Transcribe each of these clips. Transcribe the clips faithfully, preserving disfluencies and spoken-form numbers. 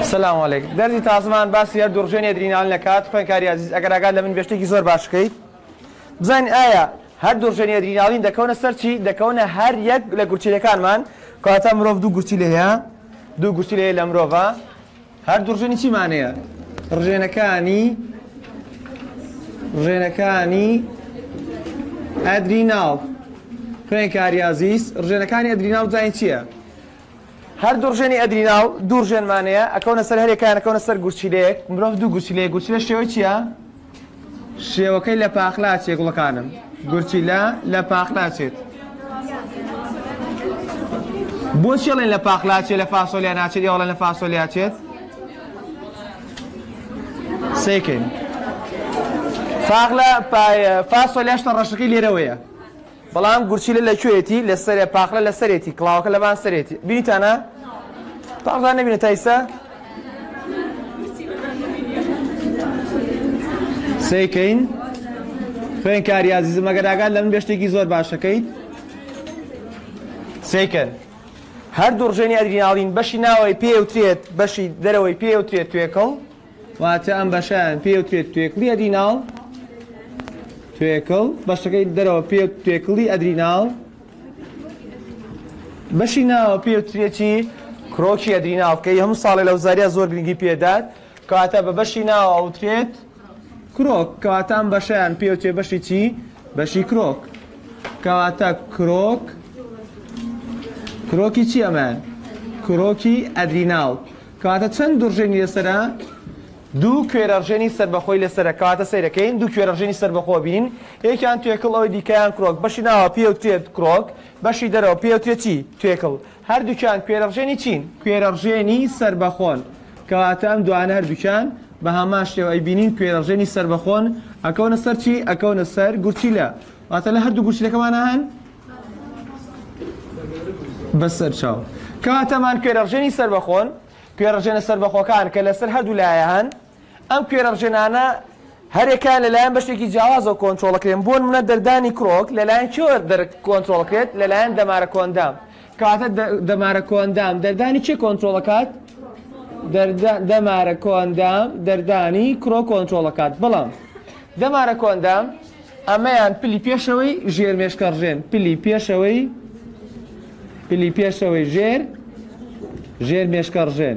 سلام علیکم. دەرزی تازمان باسی هەر دوڕژێنی ئەدرینالین لەکات خوێنکاری عزیز ئەگەر ئاگات لە من بێشتێکی زۆر باش بکەیت بزانین ئایا هەر دوڕژێنی ئەدرینالین دەکەونە سەر چی؟ دەکەونە هەر یەک لە گورچیلەکانمان کەواتە مرۆڤ دوو گورچیلە هەیە دوو گورچیلە هەیە لە مرۆڤە هەر دوڕژێنی چیمانەیە؟ ڕژێنەکانی ڕژێنەکانی ئەدریناڵ خوێنکاری عزیز ڕژێنەکانی ئەدریناڵ بزانین چییە؟ هەر دوڕژێنی ئەدریناڵ دوو ڕژێنمانەیە ئەکەونە سەر هەرێکیان ئەکەونە سەر گورچیلەیەک مرۆڤ دوو گورچیلەیە گورچیلە شێوەی چییە؟ شێوەکەی لە پاخلاچێ گوڵەکانم گورچیلە لە پاخلاچێت بۆچی ئەڵێن لە پاخلاچێ لە فاسۆلیا ناچێت یا ئەڵێن لە فاسۆلیاچێت؟ سێکەین فاخلە فاسۆلیاشتە ڕەشەکەی لێرەوەیە بەڵام گورچیلە لەکوێیەتی لەسەرێ پاخلە لەسەرێتی کڵاوەکە لەبان سەرێتی بینیتانە؟ پاخدان نەبینێت تایسە؟ سێکەین خوێنکاری عزیزم ئەگەر ئاگات لە من بێشتێکی زۆر باشەکەیت سێکەن هەر دوو ڕژێنی ئەدریناڵین بەشی ناوەی پێوترێت بەشی دەرەوەی پێوترێت توێکڵ واتە ئەم بەشیان پێوترێت توێکڵی ئەدریناڵ توێکڵ بەشەکەی دەرەوە پێ توێکڵی ئەدریناڵ بەشی ناوە پێوترێتی کرۆکی ئەدریناڵ کە هەموو ساڵێ لە وزاریا زۆر گرنگی پێدات کەواتە بە بەشی ناوە ئەوترێت کرۆک کەواتە ئەم بەشیان پێوترێت بەشی چی؟ بەشی کرۆک کەواتە کرۆک کرۆکی چی ئەمان؟ کرۆکی ئەدریناڵ کەواتە چەند دوڕژێنی لەسەرە؟ دوو کوێرەڕژێنی سەربەخۆی لەسەرە کەواتە سەیرەکەین دوو کوێرەڕژێنی سەربەخۆ بینین یەکیان توێکڵ ئەوەی دیکەیان کرۆک بەشی ناوە پێوترێت کرۆک بەشی دەرەوە پێوترێت چی؟ توێکڵ هەردووکیان کوێرەڕژێنی چین؟ کوێرەڕژێنی سەربەخۆن کەواتە ئەم دوانە هەردووکیان بە هەمان شێوە ئەی بینین کوێرەڕژێنی سەربەخۆن ئەکەونە سەر چی؟ ئەکەونە سەر گورچیلە واتە لە هەردوو گورچیلەکەمانە هەن بەسەر چاو کەواتەمان کوێرەڕژێنی سەربەخۆن کوێرەڕژێنە سەربەخۆکان کە لەسەر هەردوو لایە هەن ئەم کوێرەڕژێنانە هەرێکان لەلایەن بەشێکی جیاوازەوە کۆنتڕۆڵەکرێن بۆ نمونە دەردانی کرۆک لەلایەن کێوە کۆنتڕۆڵەکرێت لەلایەن دەمارە کۆندام کەواتە دەمارە کۆندام دەردانی چێ کۆنتڕۆڵەکات؟ دەمارە کۆندام دەردانی کرۆ کۆنتڕۆڵەکات بەڵام دەمارە کۆندام ئەمەیان پلی پێشەوەی ژێر مێشکەڕژێن پلی پێشەوەی پلی پێشەوەی ژێر ژێر مێشکەڕژێن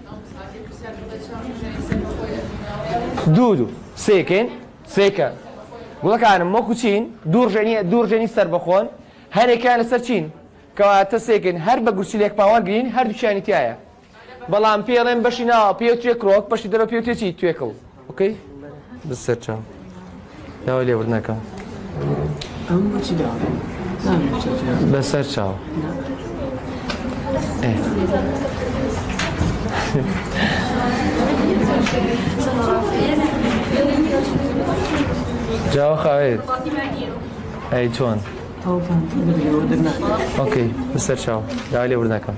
دوو دوو سێکەین سێکە گوڵەکانم وەکو چین دوورژێنی سەربەخۆن هەرێکیان لەسەر چین کەواتە سێکەین هەر بە گورچیلێک پاوەرگرین هەردووکیانی تایە بەڵام پێڵێن بەشی ناوە پێوترێت کرۆک بەشی دەرەوە پێوترێتی توێکڵ ئۆکەی بەسەر چاو داوای لێوردنەکەم بەسەر چاو جاو خاوێت ئەی چۆن ئۆکەی بەسەر چاو داوای لێوردنەکەم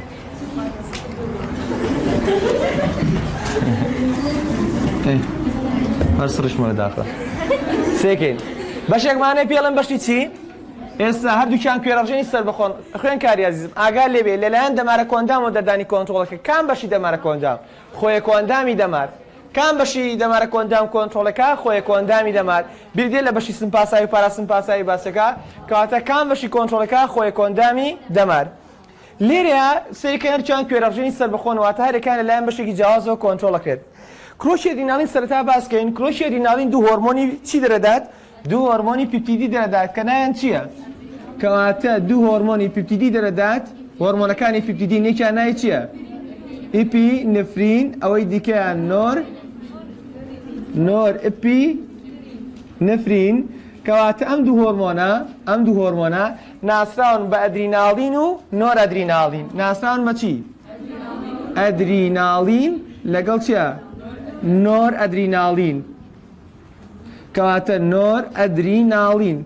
هەر سڕشمە لەداخە سێکەین بەشێکمانەی پێڵم بەشی چی؟ ئێستا هەردووکیان کوێرەڕژێنی سەربەخۆن خوێنکاری عزیزم ئاگا لێبێ لەلایەن دەمارە کۆندام و دەردانی کۆنتڕۆڵەکە کام بەشی دەمارە کۆندام؟ خۆیە کۆندامی دەمار کام بەشی دەمارە کۆندام کۆنتڕۆڵەکە خۆیە کۆندامی دەمار بیردێ لە بەشی سمپاسایی و پاراسمپاسایی باسەکە کەواتە کام بەشی کۆنتڕۆڵەکە خۆیە کۆندامی دەمار لێرەیە سێکە هەرچیان کوێرەڕژێنی سەربەخۆن واتە هەرێکیان لەلایەن بەشێکی جیاوازەوە کۆنتڕۆڵەکرێت کرۆکی ئەدریناڵین سەرەتا باسکەین کرۆکی ئەدریناڵین دوو هۆرمۆنی چی دەرەدات؟ دوو هۆرمۆنی پیپتیدی دەرەدات کە نایان چییە؟ کەواتە دوو هۆرمۆنی پیپتیدی دەرەدات هۆرمۆنەکانی پیپتیدی یەکیان ناوی چییە؟ ئیپینفرین ئەوەی دیکەیان نۆر نۆر ئیپینفرین کەواتە ئەم دوو هۆرمۆنە ئەم دوو هۆرمۆنە ناسراون بە ئەدریناڵین و نۆر ئەدریناڵین ناسراون بە چی؟ ئەدریناڵین لەگەڵ چییە؟ نۆر ئەدریناڵین کەواتە نۆر ئەدریناڵین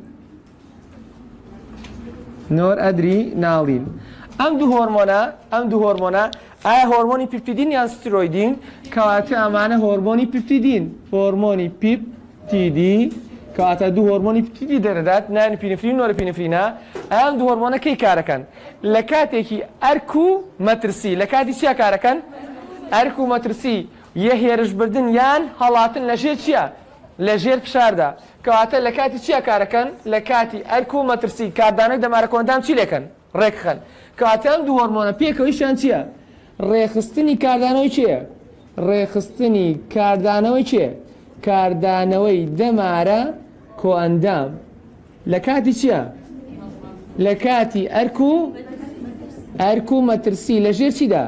نۆر ئەدریناڵین ئەم دوو هۆرمۆنە ئەم دوو هۆرمۆنە ئایا هۆرمۆنی پیپتیدین یان ستیرۆیدین؟ کەواتە ئەمانە هۆرمۆنی پیپتیدین هۆرمۆنی پیپتیدی کەواتە دوو هۆرمۆنی پیپتیدی دەرەدات نان پینفرین نۆرپینفرینە ئەم دوو هۆرمۆنە کەی کارەکەن؟ لە کاتێکی ئەرک و مەترسی لە کاتی چیا کارەکەن؟ ئەرک و مەترسی یە هێرشبردن یان هەڵاتن لەژێر چییە؟ لەژێر فشاردا کەواتە لە کاتی چییە کارەکەن؟ لە کاتی ئەرک و مەترسی کاردانەی دەمارە کۆندام چی لێکەن؟ ڕێکخەن کەواتە ئەم دوو هۆرمۆنە پێکەوەیشیان چییە؟ ڕێخستنی کاردانەوەی چییە؟ ڕێخستنی کاردانەوەی چییە؟ کاردانەوەی دەمارە کۆئەندام لە کاتی چییە؟ لە کاتی ئەرک و ئەرک و مەترسی لەژێر چیدا؟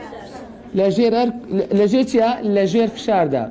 لەژێر چیە؟ لەژێر فشاردا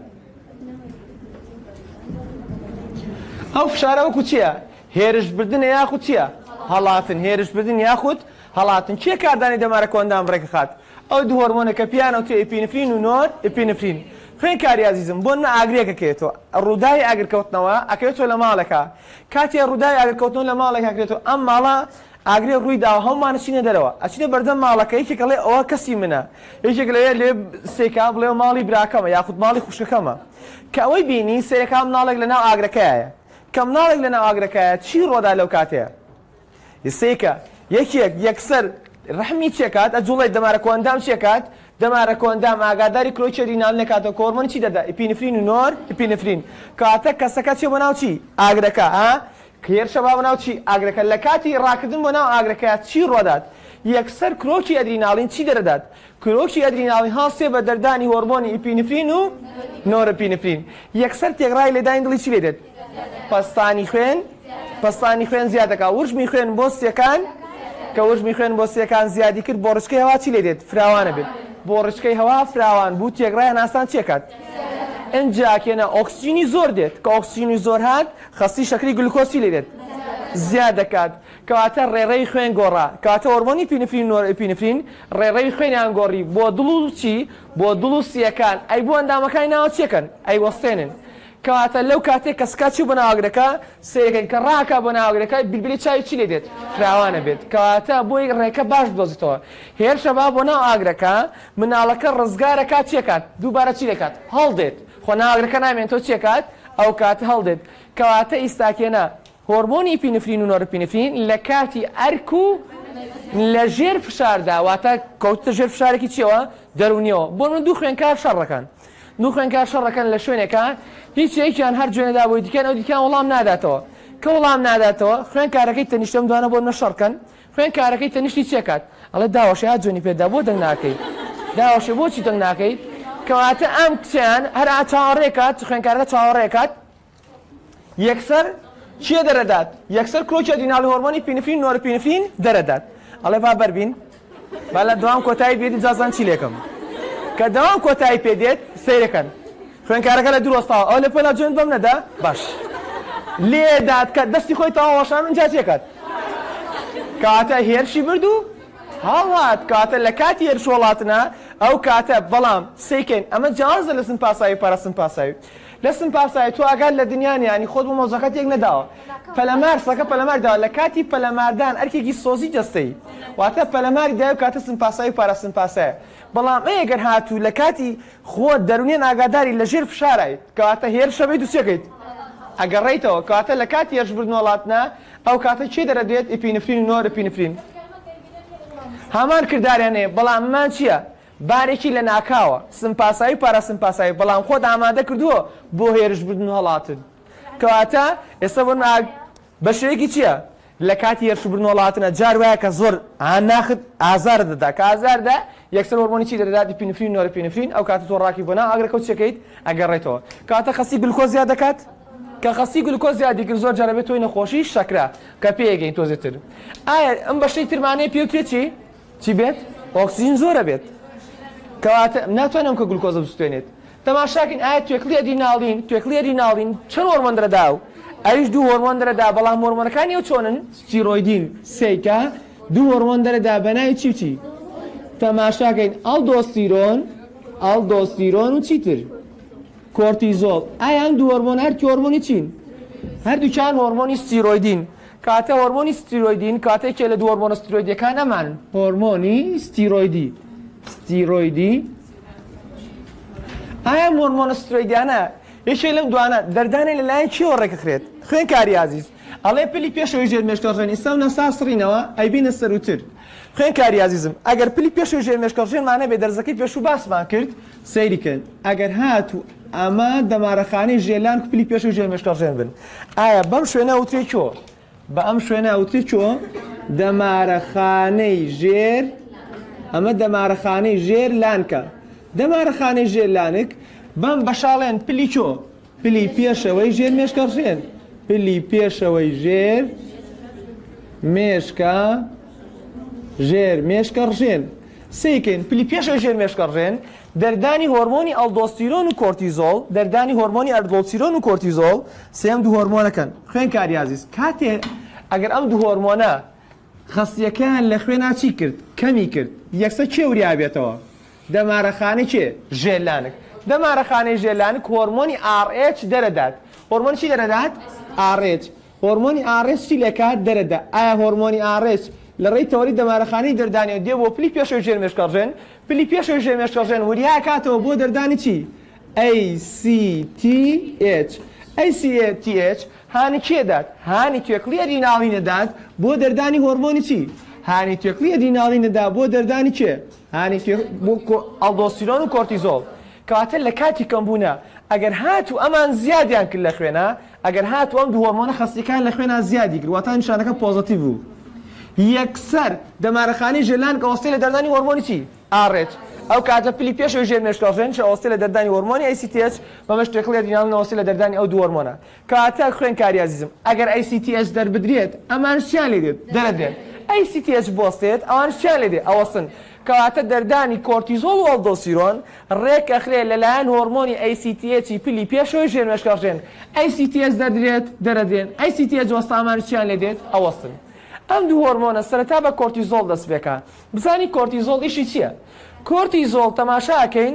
ئەو فشارە وەکو چییە؟ هێرشبردنە یاخود چییە؟ هەڵاتن هێرشبردن یاخود هەڵاتن چیە کاردانی دەمارە کۆندام ڕێکە خات؟ ئەو دوو هۆرمۆنە کە پیانەوە تێ ئیپینفرین و نۆر ئیپینفرین خوێن کاری عزیزم بۆ نە ئاگرێکەکەوێتەوە ڕووداوی ئاگرکەوتنەوە ئەکەوێتەوە لە ماڵەکە کاتێ ڕووداوی ئاگرکەوتنەوە لە ماڵێک ئەکرێتەوە ئەم ماڵە ئاگرێ ڕووی داوە هەمومان چینە دەرەوە ئەچینە بەردەم ماڵەکە یەکێکڵێ ئەوە کەسی منە یەکێک لەوێ لێ سێکا بڵێ ماڵی براکەمە یاخود ماڵی خوشکەکەمە کە ئەوەی بینی سێرەکە مناڵێک لە ناو ئاگرەکەیە کە مناڵێک لە ناو ئاگرەکەیە چی ڕۆدا لەو کاتەیە؟ سێکە یەکێک یەکسەر ڕحمی چێکات ئەجوڵێ دەمارە کۆندام چێکات دەمارە کۆندام ئاگاداری کرۆچەری ناڵ نکاتەوە کۆرمۆن چی دەدا؟ ئیپینفرین و نۆر ئیپینفرین کاتە کەسەکە چێ بۆ ناو چی؟ ئاگرەکە ها؟ کێرشە با بە ناو چی؟ ئاگرەکە لە کاتی ڕاکردن بۆ ناو ئاگرەکەیە چی ڕۆدات؟ یەکسەر کرۆکی ئەدریناڵین چی دەردات؟ کرۆکی ئەدریناڵین هەڵسێ بە دەردانی هۆرمۆنی ئیپینفرین و نۆرئپینفرین یەکسەر تێگڕای لێدانی دڵی چی لێ دێت؟ پەستانی خوێن پەستانی خوێن زیادەکە وژمی خوێن بۆ سێکان کە وژمی خوێن بۆ سێکان زیادی کرد بۆ ڕچکەی هەوا چی لێ دێت؟ فراوانە بێت بۆ ڕچکەی هەوا فراوان بوو تێگڕای ناسان چێکات؟ ئەنجاکێنە ئۆکسجینی زۆر دێت کە ئۆکسجینی زۆر هات خەستی شەکری گلوکۆسی لێ دێت زیاد دەکات کەواتە ڕێڕەی خوێن گۆڕا کەواتە هۆرمۆنی ئیپینفرین و نۆرئپینفرین ڕێڕەی خوێنیان گۆڕی بۆ دڵ و چی؟ بۆ دڵ و سیەکان ئەی بۆ ئەندامەکانی ناوە چێکن؟ ئەی وەستێنن کەواتە لەو کاتێک کە سکاچی بۆ ناوەگرەکە سێرەکەن کە ڕاکە بۆ ناوەگرەکە بیلبیلی چاوی چی لێ دێت؟ فراوانە بێت کەواتە بۆی ڕێکە باش بدۆزیتەوە هێرشە با بۆ ناو ئاگرەکە مناڵەکە ڕزگارەکە چێکات؟ دووبارە چی لێکات؟ هەڵدێت خۆ ناوەگرەکە نامێنێتەوە چێکات؟ ئەو کاتە هەڵدێت کەواتە ئیستاکێنە هۆرمۆنی ئیپینفرین و نۆرئپینفرین لە کاتی ئەرک و لە ژێر فشاردا واتە کەوتە ژێر فشارێکی چیەوە؟ دەرونیەوە بۆ من دوو خوێنکار شەڕەکەن دوو خوێنکار شەڕەکەن لە شوێنێکە هیچ یەکیان هەر جوێنەدا بۆی دیکەن ئەو دیکان وەڵام ناداتەوە کە وەڵام ناداتەوە خوێنکارەکەی تەنیشتەم دوانە بۆ نەشەڕکەن خوێنکارەکەی تەنیشتی چێکات؟ ئەڵێ داوەشێ ها جوێنی پێدا بۆ دەنگ ناکەیت داوەشێ بۆچی دەنگ ناکەیت؟ کەواتە ئەم کچیان هەر چاوەڕێکات خوێنکارەکە چاوەڕێکات یەکسەر چیە دەرەدات؟ یەکسەر کرۆکی ئەدریناڵی هۆرمۆنی ئیپینفرین و نۆرئپینفرین دەرەدات ئەڵێ با بەربین با لە دوام کۆتایی بێت جازان چی لێکم کە دەوام کۆتایی پێدێت سەیرەکەن خوێنکارەکە لە دووڕۆستاوە ئەو لە پێلا جوێن بەم نەدا باش لێدات کە دەستی خۆی تاوەشان اینجا چێکات؟ کاتە هێرشی برد و هەڵات کاتە لە کاتی هێرش وڵاتنە ئەو کاتە بەڵام سێکەین ئەمە جیازە لە سنپاسایی پارە سنپاسایی لە سنپاسایی تو ئاگات لە دنیانی ینی خۆت بۆ مۆزەکەت یەک نەداوە پەلەمار سەکە پەلەمار داوە لە کاتی پەلەماردان ئەرکێکی سۆزی جەستەی واتە پەلەماری داوە کاتە سنپاسایی پارە سنپاسایە بەڵام ئەگەر هاتوو لە کاتی خۆت دەرونیان ئاگاداری لە ژێر فشارایت کەواتە هێرشە بیت و چێکەیت؟ ئەگەڕێیتەوە کەواتە لە کاتی هێرشبردن وڵاتنە ئەو کاتە چی دەرەدێت؟ ئیپینفرین و نۆرئپینفرین هەمان کرداریان هەیە بەڵام مان چییە؟ بارێکی لە ناکاوە سنپاسایی پارە سنپاسایی بەڵام خۆت ئامادە کردووە بۆ هێرشبردن و هەڵاتن کەواتە ئێستا بۆ بە شێوەیەکی چییە؟ لە کاتی هێرشبردن وڵاتنە جار وایە کە زۆر ناخت ئازار دەدا کە ئازاردا یەکسەر هۆرمۆنی چی دەدات؟ ئیپینفرین و نۆرئپینفرین ئەو کاتە تۆ ڕاکی بۆ ناو ئاگرەکە و چێکەیت؟ ئەگەڕێیتەوە کاتە خەسی گلوکۆز زیاد دەکات کە خەسی گلوکۆز زیادی کرد زۆر جارە بێت تۆی نەخۆشی شەکرا کە پێگەین تۆزێتر ئایا ئەم بەشەی ترمانەیە پێوترێت چی؟ چی بێت؟ ئۆکسجین زۆرە بێت کەواتە ناتوانم کە گلوکۆزە بستوێنێت تەماشاکەین ئایا توێکڵی ئەدریناڵین توێکڵی ئەدریناڵین چەند هۆرمۆن دەرەدا و ئەویش دوو هۆرمۆن دەرەدا بەڵام هۆرمۆنەکانی ئەو چۆنن؟ ستیرۆیدین سێکە دوو هۆرمۆن دەرەدا بە ناوی چی و چی؟ تەماشاکەین ئەڵدۆستیرۆن ئەڵدۆستیرۆن و چیتر؟ کۆرتیزۆڵ ئایا ئەم دوو هۆرمۆن هەرکی هۆرمۆنی چین؟ هەردووکیان هۆرمۆنی ستیرۆیدین کاتە هۆرمۆنی ستیرۆیدین کاتێکێ لە دوو هۆرمۆنە ستیرۆیدیەکان ئەمان هۆرمۆنی ستیرۆیدی ستیرۆیدی ئایا هۆرمۆنە ستیرۆیدیانە یەکێک لەم دوانە دەردانێک لەلایەن چیەوە ڕێکەخرێت؟ خوێنکاری عەزیز ئەڵێ پلی پێشەوەی ژێرمێشکەڕژێن ئێستا و نەساسڕینەوە ئەیبینە سەروتر. خوێنکاری عزیزم ئەگەر پلی پێشەوەی ژێرمێشکەڕژێنمانە بێ دەرزەکەی پێش و باسمان کرد سەیریکەن ئەگەر هاتوو ئەمە دەمارەخانەی ژێلان و پلی پێشەوەی ژێرمێشکەڕژێن بن. ئایا بەم شوێنە ئەوترێ چۆ؟ بە ئەم شوێنە ئەوترێ چۆ؟ دەمارەخانەی ژێر ئەمە دەمارەخانەی ژێر لانکە. دەمارەخانەی ژێر لانک بەم بەشاڵێن پلی چۆ؟ پلی پێشەوەی ژێر مێشکەڕژێن. پلی پێشەوەی ژێر مێشکە ژێر مێشکەڕژێن. سێکەین پلی پێشەوەی ژێر مێشکەڕژێن دەردانی هۆرمۆنی ئەلدۆستیرۆن و کۆرتیزۆڵ دەردانی هۆرمۆنی ئەلدۆستیرۆن و کۆرتیزۆڵ سێم دوو هۆرمۆنەکەن. خوێنکاری عزیز کاتێ ئەگەر ئەم دوو هۆرمۆنە خەستیەکەیان لە خوێنا چی کرد؟ کەمی کرد یەکسەر چێ وریابێتەوە؟ دەمارەخانەی چێ؟ ژێلانک. دەمارەخانەی ژێلانک هۆرمۆنی ئار ئێچ دەرەدات. هۆرمۆنی چی دەرەدات؟ ئار ئێچ. هۆرمۆنی ئار ئێچ چی لەکات دەرەدا؟ ئایا هۆرمۆنی ئار ئێچ لە ڕێی تەوەری دەمارەخانەی دەردانیەوە دێ بۆ پلی پێشەوەی ژێر مێشکەڕژێن. پلی پێشەوەی ژێر مێشکەڕژێن وریا کاتەوە بۆ دەردانی چی؟ ئەی سی تی ئێچ. ئەی سی تی ئێچ هانی کێدات؟ هانی توێکڵی ناڵینەدات بۆ دەردانی هۆرمۆنی چی؟ هانی توێکڵی ئەدریناڵینەدا بۆ دەردانی چێ؟ هانی ئەلدۆستیرۆن و کۆرتیزۆڵ. کەواتە لە کاتی کەمبوونە ئەگەر هاتوو ئەمان زیادیان کرد لە خوێنە ئەگەر هاتوو ئەم دوو هۆرمۆنە خەستیەکان لە خوێنە زیادی کرد واتە نیشانەکە پۆزیتیڤ بوو. یەکسەر دەمارەخانەی ژێلان کە ئەوەستەی لە دەردانی هۆرمۆنی چی؟ ئار ئێچ. ئەو کاتە پلی پێشەوەی ژێر مێشکەڕژێن چ ئەوەستەی لە دەردانی هۆرمۆنی ئەی سی تی ئێچ بەمەش توێکڵی ئەدریناڵین ئەوەستەی لە دەردانی ئەو دوو هۆرمۆنە. کەواتە خوێنکاری عزیزم ئەگەر ئەی سی تی ئێچ دەربدرێت ئەمان چیان لێ دێت؟ دەرەدرێن. ئەی سی تی ئێچ بۆستێت ئەوان چیان لێ دێ؟ ئەوەستن. کەواتە دەردانی کۆرتیزۆڵ و ئەلدۆستیرۆن ڕێک ئەخرێ لەلایەن هۆرمۆنی ئەی سی تی ئێچی پلی پێشەوەی ژێر مێشکەڕژێن. ئەی سی تی ئێچ دەردرێت دەرەدرێن. ئەی سی تی ئێچ وەستا ئەمان چیان لێ دێت؟ ئەوەستن. ئەم دوو هۆرمۆنە سەرەتا بە کۆرتیزۆڵ دەست پێکات. بزانی کۆرتیزۆڵ ئیشی چییە؟ کۆرتیزۆڵ تەماشاکەین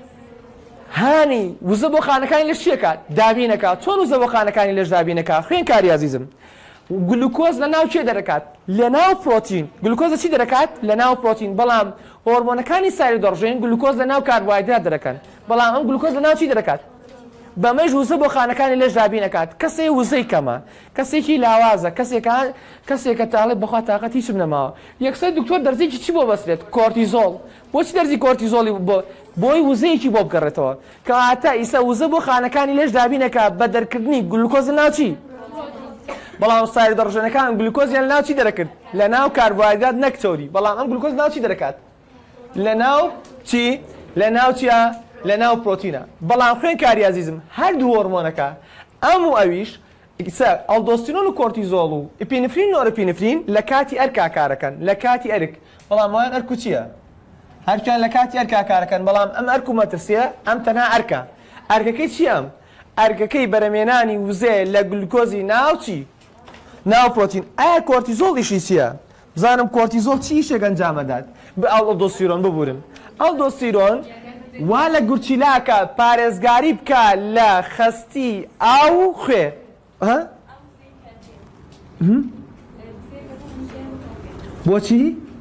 هانی وزە بۆ خانەکانی لەش چیەکات؟ دابینەکات. چۆن وزە بۆ خانەکانی لەش دابینەکات؟ خوێنکاری عزیزم گلوکۆز لە ناو چێ دەرەکات؟ لە ناو پرۆتین. گلوکۆز چی دەرەکات؟ لە ناو پرۆتین. بەڵام هۆرمۆنەکانی ساری دەڕژێن گلوکۆز لە ناو کاربۆهایدرات دەرەکەن. بەڵام ئەم گلوکۆز لە ناو چی دەرەکات؟ بەمەش وزە بۆ خانەکانی لەش دابینەکات. کەسێ وزەی کەمە کەسێکی لاوازە کەسێکە کەسێکە تاڵێ بەخوا تااقەت هیچم نەماوە یەکسەر دکتۆر دەرزێکی چی بۆ بەسرێت؟ کۆرتیزۆڵ. بۆچی دەرزی کۆرتیزۆڵی بۆ بۆی وزەیەکی بۆ بگەڕێتەوە. کەواتە ئیسە وزە بۆ خانەکانی لەش دابینەکات بە دەرکردنی گلوکۆز ناوچی. بەڵام ساری دەڕژێنەکان گلوکۆزیان لە ناو چی دەرەکرد؟ لە ناو کاربۆهایدرات نەکچۆری. بەڵام ئەم گلوکۆز ناو چی دەرەکات؟ لە ناو چی؟ لە ناو چیە؟ لە ناو پرۆتینە. بەڵام خوێنکاری عزیزم هەردوو هۆرمۆنەکە ئەم و ئەویش ئەلدۆستیرۆن و کۆرتیزۆڵ و ئپینفرین و نۆرەپینفرین لە کاتی ئەرکا کارەکەن لە کاتی ئەرک. بەڵام ئەویان ئەرک و چییە؟ هەرچیان لە کاتی ئەرکا کارەکەن. بەڵام ئەم ئەرک و مەترسیە ئەم تەنها ئەرکە. ئەرکەکەی چی ئەم؟ ئەرکەکەی بەرەمێنانی وزێ لە گلوکۆزی ناوچی ناو پرۆتین. ئایا کۆرتیزۆڵ ئیشی چییە؟ بزانم کۆرتیزۆڵ چی ئیشێک ئەنجامەدات؟ بە ئەلدۆستیرۆن ببورن. ئەلدۆستیرۆن وا لە گورچیلاکە پارێزگاری بکە لە خەستی ئاو خوێ. بۆچی؟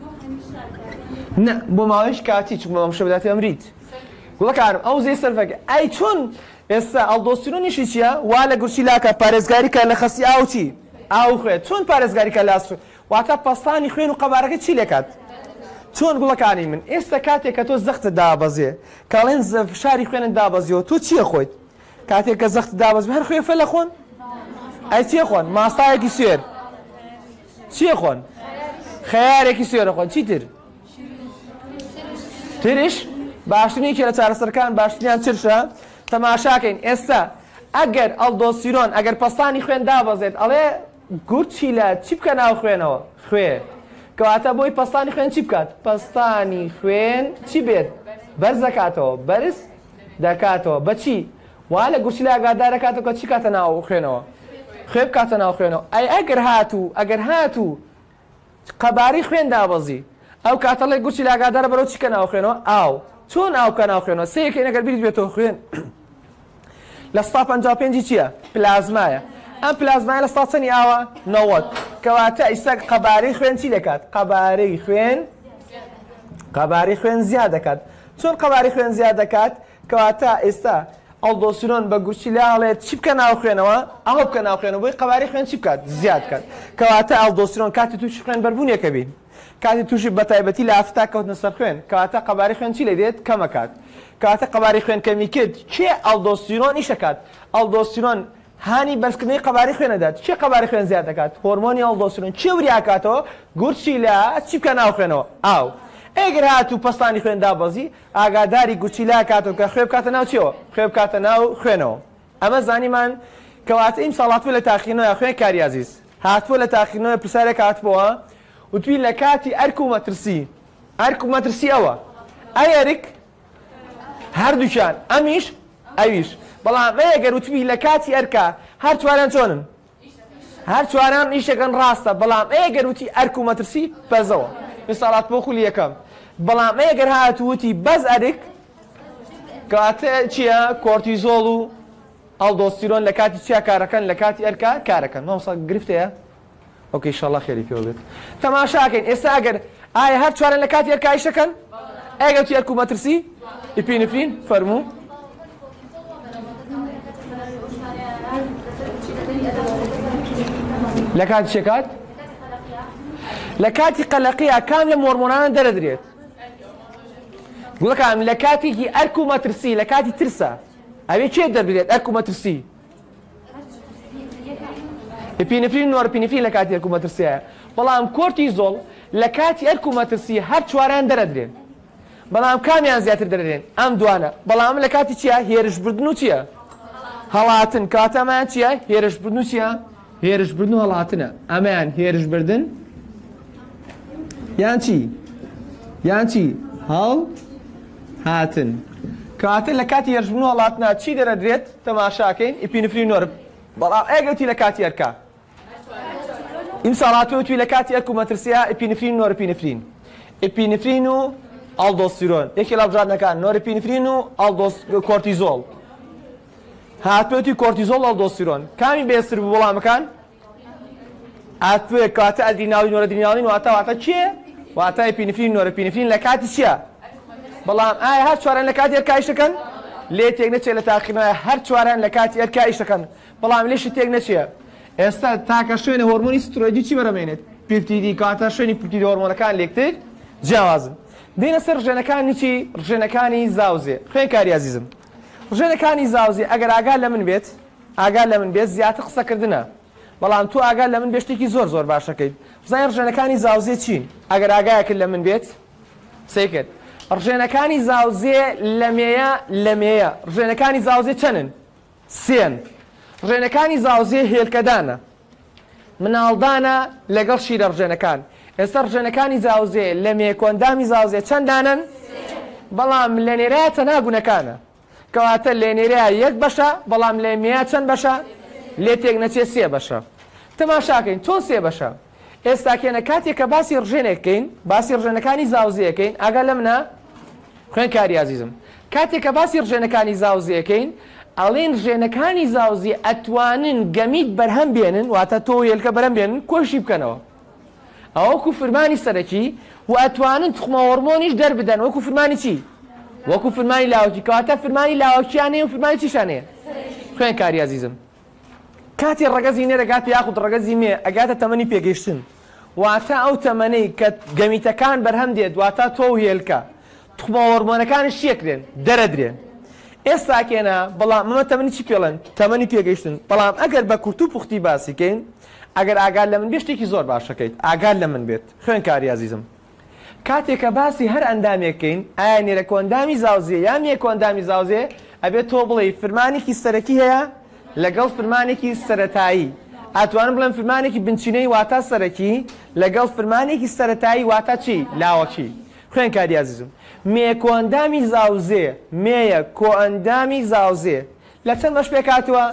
بۆ ماوەیەش کاتی چ مەمشە بداتی ئەمریت. گوڵەکانم ئەو زێ سەرفەکە ئەی چۆن ئێستا ئەلدۆستیرۆنیشی چییە؟ وا لە گورچیلاکە پارێزگاریکە لە خەستی ئاو چی؟ ئاو خوێ. چۆن پارێزگاریکە لاس واتە پەستانی خوێن و قەبارەکە چی لێکات؟ چۆن گوڵەکانی من ئێستا کاتێک کە تۆ زەختت دابەزێ کاڵێن فشاری خوێنت دابەزیەوە تۆ چییە خۆیت؟ کاتێک کە زەخت دابەز هەر خوێ فە لە خۆن؟ ئەی چیە خۆن؟ ماستایەکی سوێر. چییە خۆن؟ خەیارێکی سوێرە خۆن. چیتر؟ تریش؟ باشترینی کە لە چارەسەرەکان باشترینیان چرشە؟ تەماشاکەین ئێستا ئەگەر ئەلدۆستیرۆن ئەگەر پەستانی خوێن دابەزێت ئەڵێ گورچی لە چی بکە ناو خوێنەوە؟ خوێ. کەواتە بۆی پەستانی خوێن چی بکات؟ پەستانی خوێن چی بێت؟ بەرز دەکاتەوە. بەرز دەکاتەوە. بەچی؟ وا لە گورچی لە ئاگادارەکاتەوە کە چی کاتە ناو خوێنەوە؟ خوێ بکاتە ناو خوێنەوە. ئەی ئەگەر هاتوو ئەگەر هاتوو قەباری خوێن دابەزی ئەو کاتەڵێ گورچی لە ئاگادارە بەرەو چی کە ناو خوێنەوە؟ ئاو. چۆن ئاو کە ناو خوێنەوە؟ سەیەکەی ئەگەر بیریت بێتەوە خوێن لە سەد و پەنجا و پێنج چییە؟ پلازمایە. ئەم پلازمای لە سەد چەندی ئاوە؟ نەوەت. کەواتە ئیستا قەبارەی خوێن چی دەکات؟ قەبارەی خوێن قەبارەی خوێن زیاد دەکات. چۆن قەبارەی خوێن زیاد دەکات؟ کەواتە ئێستا ئەڵدۆستیرۆن بە گوشتی لاڵێت چی بکە ناو خوێنەوە ئەوە بکە ناو خوێنەوە بۆی قەباری خوێن چی بکات زیاد بکات کەواتە ئەڵدۆستیرۆن کاتی تووشی خوێن بەربوونیەکە بین کاتی تووشی بەتایبەتی لە ئافتا کەوتنە سەر خوێن کەواتە قەباری خوێن چی لێ دێت کەمەکات کەواتە قەباری خوێن کەمی کرد چێ ئەڵدۆستیرۆن ئیشەکات ئەڵدۆستیرۆن هانی بەرزکردنی قەباری خوێنەدات چێ قەباری خوێن زیاد دەکات هۆرمۆنی ئەڵدۆستیرۆن چێ وریاکاتەوە گورچی لە چی بکە ناو خوێنەوە ئاو ئەگەر هاتوو پەستانی خوێن دابەزی ئاگاداری گوچی لا کاتەوە کە خوێ بکاتە ناو چیەوە خوێ بکاتە ناو خوێنەوە ئەمە زانیمان کەواتە ئیم ساڵاتوە لە تاقیینەوە خوێن کاریازیز هاتووە لە تاقیینەوە پرسیارێک هاتبەوە وتوی لە کاتی ئەرک و مەترسی ئەرک و مەترسی ئەوە ئەیەرک هەردووکیان ئەمیش ئەویش بەڵام ئەگەر وتوی لە کاتی ئەرکە هەر چواریان چۆنن هەر چواران ئیشەکەن ڕاستە بەڵام ئەگەر وتی ئەرک و مەترسی بەزەوە مثالات بۆ خولی یەکەم بەڵام ئەگەر هاتووتی بەز ئەرک کەواتە چییە کۆرتیزۆڵ و ئەڵدۆستیرۆن لە کاتی چیا کارەکەن لە کاتی ئەرکە کارەکەن مامۆستا گرفتەیە ئۆکەی ئینشاڵڵا خێری پێوە بێت تەماشاکەین ئێستا ئەگەر ئایا هەر چوارن لە کاتی ئەرکە ئیشەکەن ئەگەر وتی ئەرک و مەترسی ئیپینفرین فەرموو لە کاتی چێکات لە کاتی قەلەقیە کام لە هۆرمۆنانە دەرەدرێت گوڵەکان لە کاتێکی ئەرک و مەترسی لە کاتی ترسە ئەوێ چێ دەبرێت ئەرک و مەترسی ئپینفرین نۆرپینفرین لە کاتی ئەرک و مەترسیایە بەڵام کۆرتیزۆڵ لە کاتی ئەرک و مەترسی هەر چواران دەرەدرێن بەڵام کامیان زیاتر دەرەدرێن ئەم دوانە بەڵام لە کاتی چیە هێرشبردن و چییە هەڵاتن کاتەمان چییە هێرشبردن و چییە هێرشبردن و هەڵاتنە ئەمەیان هێرشبردن یان چی یان چی هەڵ هاتن کاتە لە کاتی هێرشبردن و هەڵاتنە چی دەرەدرێت تەماشاکەین ئیپینفرین نۆر بەڵام ئەگەوتی لە کاتی ئەرکە ئیمساڵاتوەوتوی لە کاتی ئەرک و مەترسیە ئیپینفرین نۆرپینفرین ئیپینفرین و ئەڵدۆستیرۆن یەکی لە بژاردنەکان نۆرپینفرین و کۆرتیزۆڵ هاتوێتی کۆرتیزۆڵ ئەڵدۆستیرۆن کامی بێستر بوو وەڵامەکان هاتوێ کاتە ئەدریناڵی نۆرەدریناڵین واتە واتە چیە واتە ئیپینفرین نۆرپینفرین لە کاتی چییە بەڵام ئایا هەر چواران لە کاتی ئەرکا ئیشەکەن لێ تێک نەچێت لە تاقیینەوە هەر چواران لە کاتی ئەرکا ئیشەکەن بەڵام لێشی تێک نەچێ ئێستا تاکە شوێنە هۆرمۆنی سترۆیدی چی بەرەمێنێت پیپتیدی کاتە شوێنی پیپتیدی هۆرمۆنەکان لێکتر جیاوازن دێنە سەر ڕژێنەکانی چی ڕژێنەکانی زاوزێ خوێنکاری عەزیزم ڕژێنەکانی زاوزێ ئەگەر ئاگال لە من بێت ئاگال لە من بێت زیاتر قسەکردنە بەڵام تو ئاگال لە من بێشتێکی زۆر زۆر باشەکەیت بزانین ڕژێنەکانی زاوزێ چین ئەگەر ئاگایەکرد لە من بێت سێکرد ڕژێنەکانی زاوزێ لەمێیە لەمێیە ڕژێنەکانی زاوزێ چەندن سێن ڕژێنەکانی زاوزێ هێلکەدانە مناڵدانە لەگەڵ شیرە ڕژێنەکان ئێستا ڕژێنەکانی زاوزێ لە مێکۆندامی زاوزێ چەندانن بەڵام لە نێرایە تەنها گونەکانە کەواتە لێ نێرەیە یەک بەشە بەڵام لە مێیە چەند بەشە لێ تێک نەچێ سێ بەشە تەماشاکەین تۆ سێ بەشە ئێستا کێنە کاتێک کە باسی ڕژێنێکەکەین باسی ڕژێنەکانی زاوزەکەین ئاگا لە منە خوێنکاری عەزیزم کاتێک کە باسی ڕژێنەکانی زاوزەکەین ئەڵێن ڕژێنەکانی زاوزێ ئەتوانن گەمیت بەرهەم بێنن واتە تۆ هێلکە بەرهەم بێنن کۆشی بکەنەوە ئەو وەکو فرمانی سەرەکی و ئەتوانن توخمە هۆرمۆنیش دەربدەن وەکو فرمانی چی وەکو فرمانی لاوەکی کەواتە فرمانی لاوەکیانەیە و فرمانی چیشانەیە خوێنکاری عەزیزم کاتی ڕەگەزی نێرەگاتی یاخود ڕەگەزی مێ ئەگاتە تەمەنی پێگەیشتن واتە ئەو تەمەنەی کە گەمیتەکان بەرهەم دێت واتە تۆ و هێلکە توخمە هۆرمۆنەکانش شیەکرێن دەرەدرێن ئێستا کێنە بەڵام ئەمە تەمەنی چی پێڵێن تەمەنی پێگەیشتن بەڵام ئەگەر بە کورت و پوختی باسیکەین ئەگەر ئاگال لە من بێت شتێکی زۆر باشەکەیت ئاگال لە من بێت خوێنکاری عەزیزم کاتێک کە باسی هەر ئەندامێکەکەین ئایا نێرە کۆندامی زاوزێ یان یە کۆندامی زاوزێ ئەبێت تۆ بڵێ فرمانێکی سەرەکی هەیە لەگەڵ فرمانێکی سەرەتایی ئاتوانم بڵێم فرمانێکی بنچینەی واتە سەرەکی لەگەڵ فرمانێکی سەرەتایی واتە چی لاوەکی خوێنکاری عەزیزم مێ کۆئەندامی زاوزێ مێیە کۆئەندامی زاوزێ لە چەند بەش پێکاتوە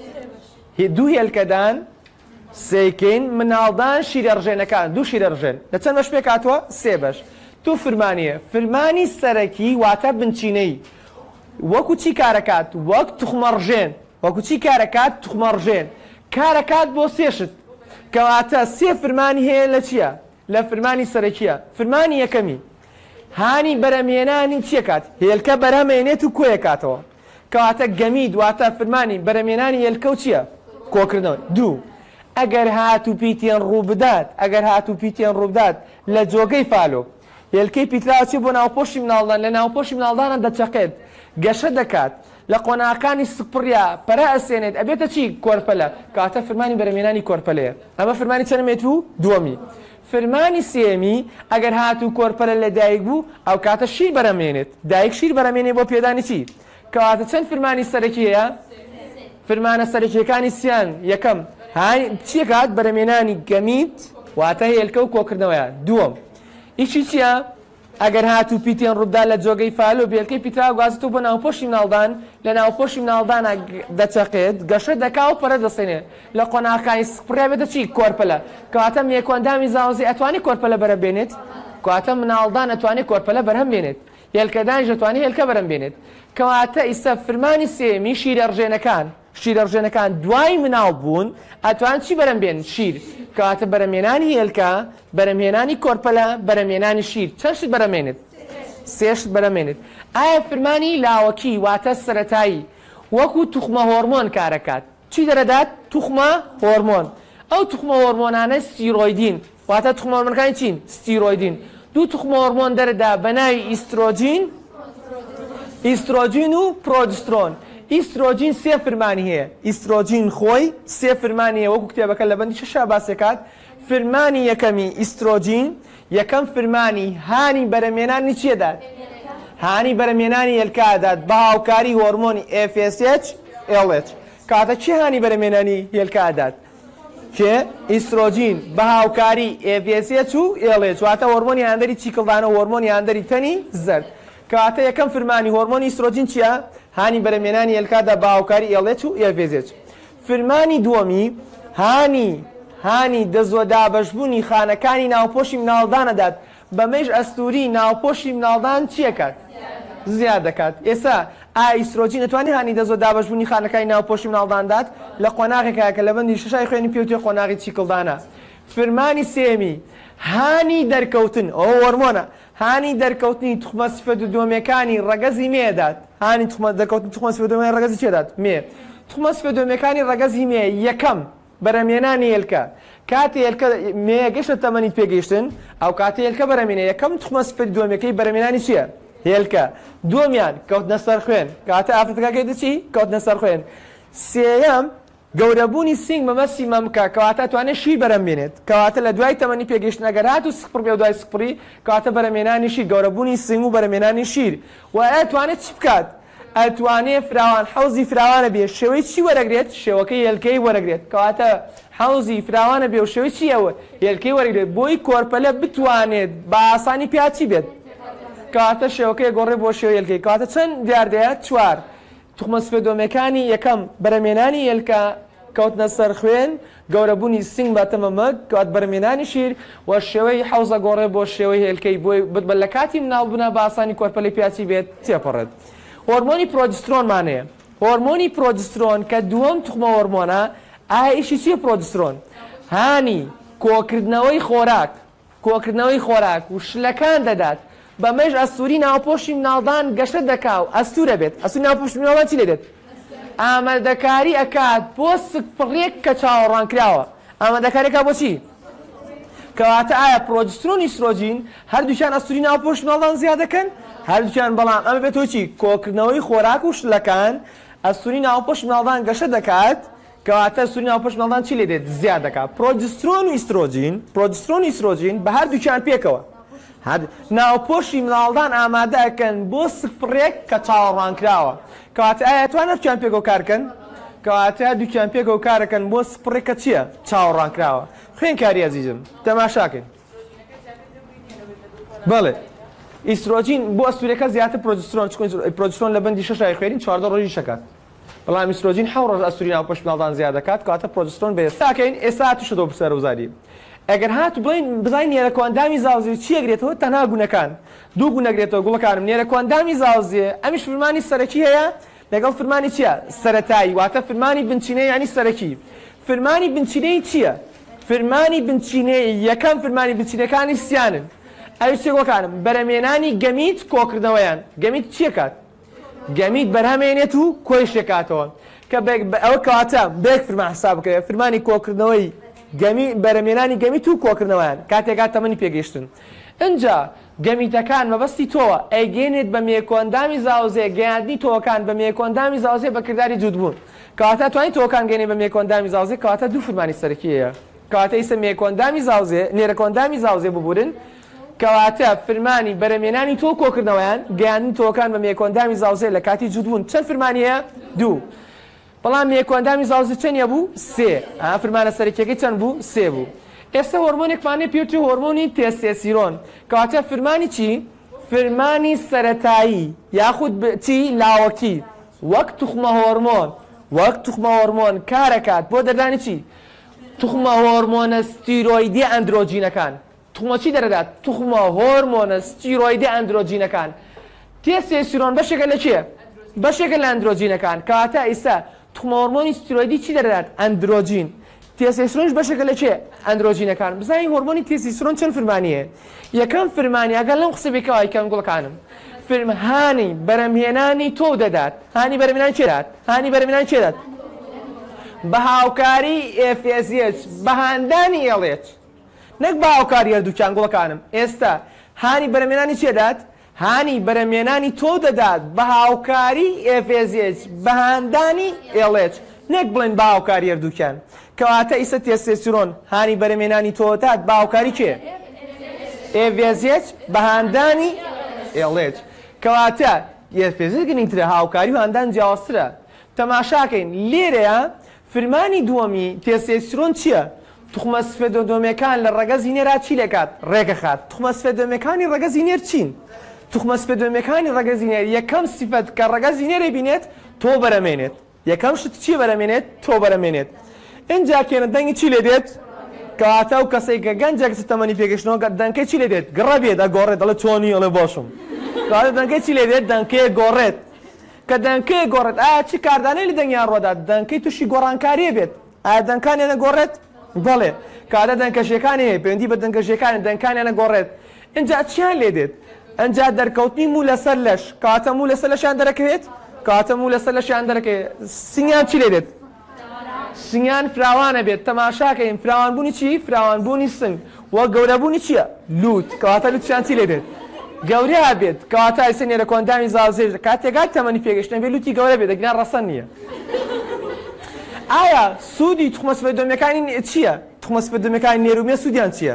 دوو هێلکەدان سێکەین مناڵدان شیرە ڕژێنەکان دوو شیرە ڕژێن لە چەند بەش پێکاتوە سێ بەش تو فرمانیە فرمانی سەرەکی واتە بنچینەی وەکو چی کارەکات وەک توخمە ڕژێن وەکو چی کارەکات توخمە ڕژێن کارەکات بۆ سێشت کەواتە سێ فرمانی هەیە لە چییە لە فرمانی سەرەکیە فرمانی یەکەمی هانی بەرەمێنانی چیەکات هێلکە بەرەمێنێت و کۆیەکاتەوە کەواتە گەمید واتە فرمانی بەرەمێنانی هێلکە و چییە؟ کۆکردنەوە. دوو ئەگەر هات و پیتێن ڕوو بدات ئەگەر هات و پیتێن ڕوو بدات لە جۆگەی فالۆ هێلکەی پیتراوە چی بۆ ناوپۆشی مناڵدان لە ناوپۆشی مناڵدانە دەچەقێت گەشە دەکات لە قۆناغەکانی سپڕیا پەرە ئەسێنێت ئەبێتە چی؟ کۆرپەلە. کاتە فرمانی بەرەمێنانی کۆرپەلەیە. ئەمە فرمانی چەندەمێت و دووەمی. فرمانی سێمی ئەگەر هات و کۆرپەلە لە دایک بوو ئەو کاتە شیر بەرەمێنێت دایک شیر بەرەمێنێ بۆ پێدانی چی؟ کەواتە چەند فرمانی سەرەکی هەیە؟ فرمانە سەرەکیەکانی سیان یەکەم چی کات؟ بەرەمێنانی گەمیت واتە هێلکە و کۆکردنەوەیە. دووەم ئیشی چییە؟ ئەگەر هات و پیتێن ڕوودا لە جۆگەی فالۆ بێلکەی پیترا گوازێتەوە بۆ ناوپۆشی مناڵدان لە ناوپۆشی مناڵدانە دەچەقێت گەشە دەکا و پەرە دەسێنێ لە قۆناغەکانی سپڕیا بێتە چی؟ کۆرپەلە. کەواتە مێکۆندامی زاوزی ئەتوانی کۆرپەلە بەرەمبێنێت کەواتە مناڵدان ئەتوانێت کۆرپەلە بەرهەم بێنێت هێلکەدانیش دەتوانێت هێلکە بەرەم بێنێت. کەواتە ئیستا فرمانی سێمی شیرەڕژێنەکان شیرەڕژێنەکان دوای مناڵ بوون ئەتوان چی بەرەم بێن؟ شیر. کەواتە بەرەمێنانی هێلکە بەرەمهێنانی کۆرپەلە بەرەمێنانی شیر چەند شت بەرەمێنێت؟ سێ شت بەرەمێنێت. ئایا فرمانی لاوەکی واتە سەرەتایی وەکو توخمە هۆرمۆن کارەکات چی دەرەدات؟ توخمە هۆرمۆن. ئەو توخمە هۆرمۆنانە ستیرۆیدین واتە توخمە هۆرمۆنەکانی چین؟ ستیرۆیدین. دوو توخمە هۆرمۆن دەرەدا بە ناوی ئیسترۆجین ئیسترۆجین و پرۆجسترۆن. ئیسترۆجین سێ فرمانی هەیە. ئیسترۆجین خۆی سێ فرمانی هەیە وەکو کتێبەکە لە بەندی شەشا باسێکات. فرمانی یەکەمی ئیسترۆجین یەکەم فرمانی هانی بەرەمێنانی چیەدات؟ هانی بەرەمێنانی هێلکادات بە هاوکاری هۆرمۆنی ئێف ئێس ئێچ ئێڵ ئێچ. کاتە چی هانی بەرەمێنانی هێلکادات؟ کێ؟ ئیسترۆجین بە هاوکاری ئێف ئێس ئێچ و ئێڵ ئێچ واتە هۆرمۆنی هاندەری چیکڵدانە و هۆرمۆنی هاندەری تەنی زەرد. کاتە یەکەم فرمانی هۆرمۆنی ئیسترۆجین چییە؟ هانی بەرەمێنانی هێلکادا بە هاوکاری ئێڵ ئێچ و ئێف ئێس ئێچ. فرمانی دووەمی هانی هانی دەزۆ دابەشبوونی خانەکانی ناوپۆشی مناڵدانەدات بەمەش ئەستوری ناوپۆشی مناڵدان چیەکات؟ زیاد دەکات. ئێستا ئا ئیسترۆجین دەتوانێت هانی دەزۆ دابەشبوونی خانەکانی ناوپۆشی مناڵداندات لە قۆناغێکە کە لە بەندی شەشای خوێنی پێوتێ قۆناغی چیکڵدانە. فرمانی سێمی هانی دەرکەوتن ئەو هۆرمۆنە هانی دەرکەوتنی توخمە سفەت و دۆمەکانی ڕەگەزی مێدات. هانی دەرکەوتن توخمە سفەت و دۆمەکانی ڕەگەزی چێدات؟ مێ. توخمە سفەت و دۆمەکانی ڕەگەزی مێ یەکەم بەرەمێنانی هێلکە کاتی هێلکە مێگەشتە تەمەنی پێگەیشتن ئەو کاتی هێلکە بەرەمێنێ یەکەم توخمە سفەت دۆمەکەی بەرەمێنانی چییە؟ هێلکە. دووەمیان کەوتنە سەر خوێن کاتە ئافرەتەکەی دەچی کەوتنە سەر خوێن. سێیەم گەورەبوونی سنگ بەمەسی مەمکە کەواتە توانێت شیر بەرەمبێنێت کەواتە لە دوای تەمەنی پێگەیشتن ئەگەر هات و سپڕ بێ و دوای سپڕی کەواتە بەرەمێنانی شیر گەورەبوونی سنگ و بەرەمێنانی شیر. و ئەتوانێت چی بکات؟ ئەتوانێت فراوان حەوزی فراوانە بێ شێوەی چی وەرەگرێت؟ شێوەکەی هێلکەی وەرەگرێت کەواتە حەوزی فراوانە بێ و شێوەی چیەوە؟ هێلکەی وەرەگرێت بۆی کۆرپەلە بتوانێت بە ئاسانی پیاچی بێت کەواتە شێوەکەی گۆڕێ بۆ شێوەی هێلکەی. کەواتە چەند دیاردەیە؟ چوار. توخمە سفەت دۆمەکانی یەکەم بەرەمێنانی هێلکە کەوتنە سەر خوێن گەورەبوونی سنگ باتە مەمەک کەوات بەرەمێنانی شیر و شێوەی حەوزە گۆڕێ بۆ شێوەی هێلکەی بۆی بە لە کاتی مناڵبوونا بە ئاسانی کۆرپەلەی پیاچی بێت تێپەڕێت. هۆرمۆنی پرۆجسترۆنمانەیە. هۆرمۆنی پرۆجسترۆن کە دووەم توخمە هۆرمۆنە ئایا ئیشی چییە پرۆجسترۆن؟ هانی کۆکردنەوەی خۆراک کۆکردنەوەی خۆراک و شلەکان دەدات بەمەش ئەستوری ناوپۆشی مناڵدان گەشە دەکا و ئەستورە بێت. ئەستوری ناوپۆشی مناڵدان چی لێدێت؟ ئامادەکاری ئەکات بۆ سپڕێک کە چاوەڕوانکراوە. ئامادەکاریەکە بۆ چی؟ کەواتە ئایا پرۆجسترۆن ئیسترۆجین هەردووچیان ئەستوری ناوپۆشی مناڵدان زیاد دەکەن؟ هەردووچیان بەڵام ئەمە بێتەوە چی؟ کۆکردنەوەی خۆراک و شلەکان ئەستوری ناوپۆشی مناڵدان گەشە دەکات کەواتە ئەستوری ناوپۆشی مناڵدان چی لێدێت؟ زیاد دەکات. پرۆجسترۆن و ئیسترۆجین پرۆجسترۆن و ئیسترۆجین بە هەردووچیان پێکەوە ناوپۆشی مناڵدان ئامادە ئەکەن بۆ سپڕێک کە چاوەڕوانکراوە کەواتە ئایا توانە دووچیان پێکەوە کارکەن؟ کەواتە دووچیان پێکەوە کارەکەن بۆ سپڕێک کە چییە؟ چاوەڕوانکراوە. خوێنکاری عەزیزم تەماشاکەن. بەڵێ ئیسترۆجین بۆ ئەستورەکە زیاتر پرۆجسترۆن پرۆجسترۆن لە بەندی شەشای خوێنین چواردە ڕۆژی شەکات بەڵام ئیسترۆجین حەوت ڕۆژ ئەستوری ناوپۆشی مناڵدان زیاد دەکات کەواتە پرۆجسترۆن بەێستاکەین. ئێستا هاتووشەوە بۆ سەرۆزاری ئەگەر هات بڵین بزانین نێرەکۆندامی زاوزێ چیەگرێتەوە؟ تەنها گونەکان دوو گونەگرێتەوە گوڵەکانم. نێرەکۆندامی زاوزێ ئەمیش فرمانی سەرەکی هەیە لەگەڵ فرمانی چییە؟ سەرەتایی واتە فرمانی بنچینەی ینی سەرەکی. فرمانی بنچینەی چییە؟ فرمانی بنچینەی یەکەم فرمانی بنچینەکانی سیانن ئەوی چێگۆکانم بەرەمێنانی گەمیت کۆکردنەوەیان. گەمیت چیەکات؟ گەمیت بەرهەمێنێت و کۆی شێکاتەوە کە ئەوە کەواتە بێک فرمان حساب بکەوێت فرمانی کۆکردنەوەی گەمی بەرەمێنانی گەمیت و کۆکردنەوەیان کاتێکا تەمەنی پێگەیشتن اینجا گەمیتەکان مەبەستی تۆوە ئەیگەێنێت بە مێکۆندامی زاوزێ گەیاندنی تۆکان بە مێکۆندامی زاوزێ بە کردداری جوودبوون کەواتە توانین تۆکان گەێنێ بە مێکۆندامی زاوزێ کەواتە دوو فرمانی سەرەکیەیە کەواتە ئیسە مێکۆندامی زاوزێ نێرەکۆندامی زاوزێ ببورن کەواتە فرمانی بەرەمێنانی تۆ کۆکردنەوەیان گەیاندنی تۆکان بە مێکۆندامی زاوزێ لە کاتی جوودبوون چەند فرمانیە دوو بەڵام مێکۆندامی زاوزێ چەندە بوو سێ ئا فرمانە سەرەکیەکەی چەند بوو سێ بوو ئێستا هۆرمۆنێکمانێ پێوتری هۆرمۆنی تێستێسیرۆن کەواتە فرمانی چی فرمانی سەرەتایی یاخود چی لاوەکی وەک توخمە هۆرمۆن وەک توخمە هۆرمۆن کارەکات بۆ دەردانی چی توخمە هۆرمۆنە ستیرۆیدی ئەندرۆجینەکان توخمە چی دەردات توخمە هۆرمۆنە ستیرۆیدی ئەندرۆجینەکان تێستێسیرۆن بەشێکە لە چیە بەشێکە لە ئەندرۆجینەکان کەواتە ئێستا توخمە هۆرمۆنی ستیرۆیدی چی دەردات ئەندرۆجین تێستێسیرۆنش بەشێکە لە چێ ئەندرۆجینەکان بزانین هۆرمۆنی تێستێسیرۆن چەند فرمانیە یەکەم فرمانی ئەگەر لەم قسەبێکەوە یکەم گوڵەکانم فرم هانی بەرەمهێنانی تۆ دەدات هانی بەرەمهێنانی چێدات هانی بەرەمهێنانی چێدات بە هاوکاری ئێف ئێس ئێچ بەهاندانی ئێڵ ئێچ نەک بە هاوکاری هەردووکیان گوڵەکانم ئێستا هانی بەرەمهێنانی چێدات هانی بەرەمهێنانی تۆ دەدات بە هاوکاری ئێف ئێس ئێچ بەهاندانی ئێڵ ئێچ نەک بڵێن بە هاوکاری هەردووکیان کەواتە ئیسە تێستێسیرۆن هانی بەرەمێنانی تۆ دەدات بە هاوکاری کێ ئێف ئێس ئێچ بەهاندانی ئێڵ ئێچ کەواتە ئێفێزی گرنگترە هاوکاری و هەندان جیاوازترە تەماشاکەین لێرەیە فرمانی دووەمی تێستێسیرۆن چییە توخمە سفێدۆدۆمەکان لە ڕەگە زینێرا چی لێکات ڕێگەخات توخمە سفێدۆمەکانی ڕەگە زینێر چین توخمە سفێدۆمەکانی ڕەگە زینێر یەکەم سیفەت کە ڕەگە زینێرە بینێت تۆ بەرەمێنێت یەکەم شت چی بەرەمێنێت تۆ بەرەمێنێت اینجا کێنە دەنگی چی لێ دێت کەواتە و کەسێک کە گەنجێک تەمەنی پێگەشتنەوە دەنگەی چی لێ دێت گڕە بێت ئەگۆڕێت دەڵێ چۆنی ئەڵێ باشم کەواتە دەنگەی چی لێ دێت دەنگەیە گۆڕێت کە دەنگەیە گۆڕێت ئایا چی کاردانەی لە دەنگیان ڕۆدات دەنگەی تووشی گۆڕانکاریە بێت ئایا دەنگەکانیانە گۆڕێت بەڵێ کاتە دەنگکەشەکانی هەیە پەیوەندی بە دەنگکەشەکانی دەنگەکانیانە گۆڕێت اینجا چیان لێ دێت ئەنجا دەرکەوتنی مو لەسەر لەش کاتە مو لەسەر لەشیان دەرەکەوێت کاتە مو لەسەر لەشیان دەرەکەوێت سنگیان چی لێ دێت سنگیان فراوانە بێت تەماشاکەین فراوانبوونی چی فراوانبوونی سنگ وە گەورەبوونی چییە لوت کەواتە لوتیان چی لێ دێت گەورەیە بێت کەواتە ئێستا نێرەکۆندامی زاوزێژ کاتێکات تەمەنی پێگەشتن بێت لوتی گەورە بێت دەگران ڕەسەن نییە ئایا سوودی توخمە سفێدۆمەکانی چییە توخمە سفێدۆمەکانی نێرومێ سوودیان چییە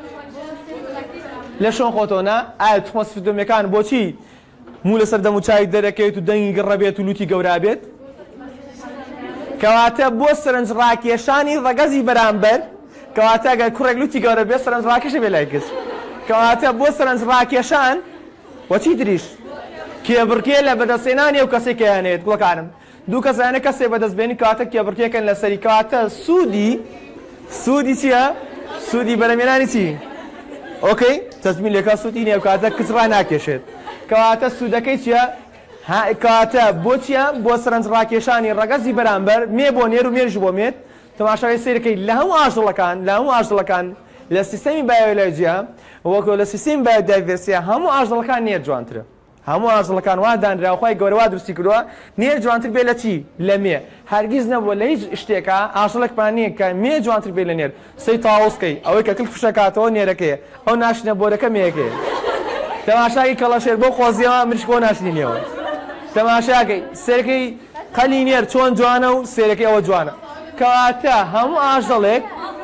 لە شۆن خۆتۆنا ئایا توخمە سفێدۆمەکان بۆچی مو لەسەر دەم و چاوی دەرەکەوێت و دەنگی گڕە بێت و لوتی گەورە بێت کەواتە بۆ سەرنج ڕاکێشانی ڕەگەزی بەرامبەر کەواتە ئەگەر کوڕێک لوتی گەورە بێت سەرنج ڕاکێشە بێ لای کەس کەواتە بۆ سەرنج ڕاکێشان وەچی تریش کێبڕکێ لە بەدەستێنانی ئەو کەسێک هەیەنێت گوڵەکانم دوو کەسانە کەسێ بەدەستبێنی کەواتە کێبڕکێکن لەسەری کەواتە سوودی سوودی چییە سوودی بەرەمێنانی چی ئۆکەی تەزمین لێکا سوودی نییە کاتە کچ ڕای ناکێشێت کەواتە سوودەکەی چییە کاتە بۆچیە بۆ سەرنج ڕاکێشانی ڕەگەزی بەرامبەر مێ بۆ نێر و مێژ بۆ مێت تەماشاوی سیرەکەی لە هەموو ئاژەڵەکان لە هەموو ئاژەڵەکان لە سیستەمی بایۆلۆجیا وەکو لە سیستەمی بایۆدایڤرسیە هەموو ئاژەڵەکان نێر جوانترە هەموو ئاژەڵەکان وا دانراوە خۆی گەورەوا دروستی کردووە نێر جوانتر بێ لە چی لە مێ هەرگیز نەبووە لە هیچ شتێکە ئاژەڵێکمان نییە کە مێ جوانتر بێ لە نێر سەی تاوسکەی ئەوەی کە کلک فشەکاتەوە نێرەکەیە ئەو ناشنە بۆرەکە مێیەکەیە تەماشای کەڵەشێر بۆ خۆزیەوە مریش بۆ ناشرینیەوە تەماشاکەی سێرەکەی قەلی نێر چۆن جوانە و سێرەکەی ئەوە جوانە کەواتە هەموو ئاژەڵێک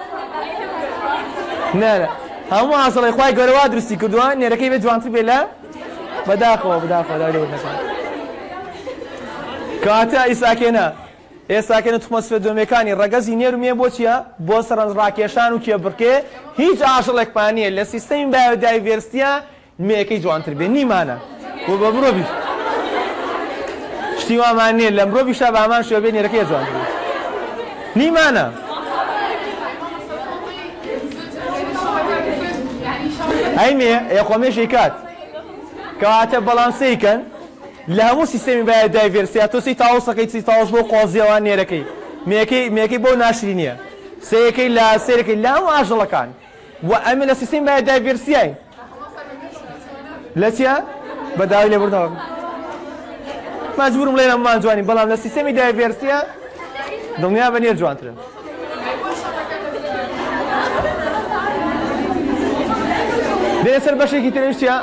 نەنە هەموو ئاژەڵێک خۆی گەورەوا دروستی کردووە نێرەکەی بێ جوانتر بێ لە بەداخەوە بەداخەوە داوێتەکان کەواتە ئیساکێنە ئێستاکەنە توخمە سفێدۆمەکانی ڕەگەزی نێر و مێ بۆ چییە بۆ سەرنج ڕاکێشان و کێبڕکێ هیچ ئاژەڵێکمان نییە لە سیستەمی بایۆدایڤرسیە مێیەکەی جوانتر بێ نیمانە بۆ بە مرۆڤیش شتی وامان نییە لە مرۆڤیشا بە هەمان شێوە بێ نێرەکەی جوانتر بێ نیمانە هەیمێ ئێخۆمێژی کات کەواتە بەڵام سەیکەن لە هەموو سیستەمی بایۆدایڤرسیە تۆ سی تاوسەکەی سی تاوس بۆ قۆزیەوە نێرەکەی مێکەی بۆ ناشرینیە سەیەکەی لە سێرەکەی لە هەموو ئاژەڵەکان و ئەمە لە سیستەمی بایۆدایڤرسیای لە چیە بەداوی لێبوردنەوە مەجبورم لێ ئەممان جوانی بەڵام لە سیستەمی دایڤێرسیە دڵنیا بە نێر جوانترە. دێ سەر بەشێکی ترش چیە؟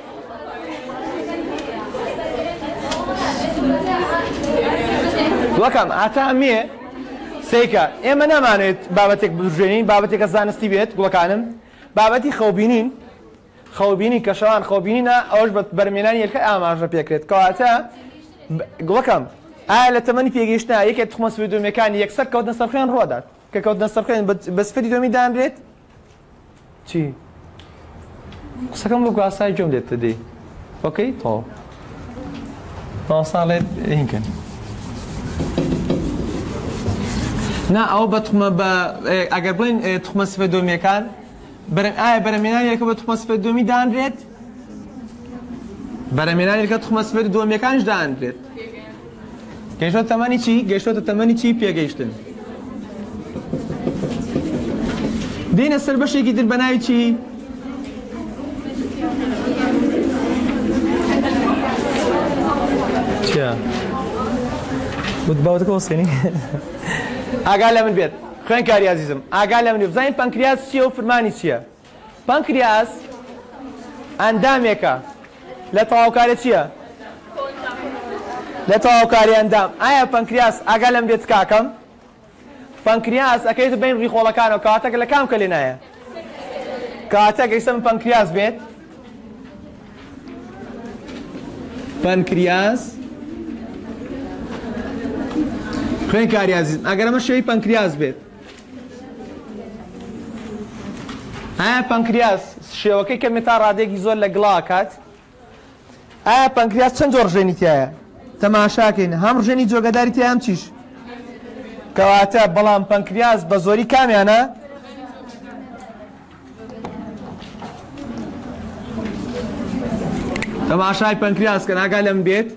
وەکەم ئاتا ئەمێ سیکە ئێمە نامانێت بابەتێک بژێنین بابەتێکە زانستی بێت گوڵەکانم بابەتی خەوبینین خەوبینی کەشەوان خەوبینینە ئەوش بە بەرمێنانی یەکە ئاماژە پێکرێت کەواتە گوڵەکەم ئایا لە تەمەنی پێگەیشتە یەکێک توخمە سوێدۆمیەکانی یەکسەر کەوتنە سەرخوێن ڕۆدات کە کەوتنە سەرخوێن بە سفەری دۆمی دانرێت چی؟ قسەکەم بۆ گواسای جۆم لێت دەدەی ئۆکەی تۆ ماوە ساڵێت هینکەن نا ئەو بە توخمە بە ئەگەر بڵێن توخمە سفەدۆمیەکان ئایا بەرەمێنانیەکە بە توخمە سفەدۆمی دانرێت بەرەمێنانیەکە توخمە سفەدۆمیەکانیش دانرێت گەیشتۆتە تەمەنی چی؟ گەیشتۆتە تەمەنی چی پێگەیشتن دێنە سەر بەشێکی تر بە ناوی چی؟ چیە؟ باوتەکە وەسێنی؟ ئاگا لە من بێت خوێنکاری عەزیزم ئاگا لە من بێت بزانین پانکریاس چییە و فرمانی چییە؟ پانکریاس ئەندامێکە لە تەواوکارە چییە؟ لە تەواوکاری ئەندام ئایا پانکریاس ئاگا لەم بێت کاکەم؟ پانکریاس ئەکەیتە بین ڕیخۆڵەکانەوە کاتەکە لە کام کە لێ نایە؟ کاتە گەیشتە من پانکریاس بێت پانکریاس خوێنکاری عەزیزم ئەگەر ئەمە شێوەی پانکریاس بێت ئایا پانکریاس شێوەکەی کە مێتا ڕادێکی زۆر لە گڵا کات ئایا پانکریاس چەند جۆر ڕژێنی تایە؟ تەماشاکەین هەم ڕژێنی جۆگەداری تایە هەم چیش؟ کەواتە بەڵام پانکریاس بە زۆری کامیانە؟ تەماشای پانکریاس کە ئاگا لەم بێت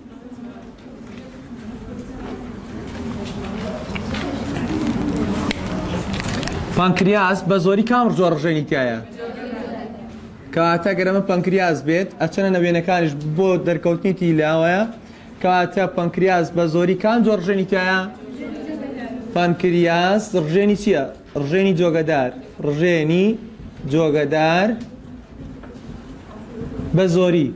پانکریاس بە زۆری کام جۆر ڕژێنی تایە؟ کەواتە گەرەمە پانکریاس بێت ئەچەنە نەوێنەکانیش بۆ دەرکەوتنیتی لاوەیە کەواتە پانکریاس بە زۆری کام جۆر ڕژێنی تایە؟ پانکریاس ڕژێنی چییە؟ ڕژێنی جۆگەدار ڕژێنی جۆگەدار بە زۆری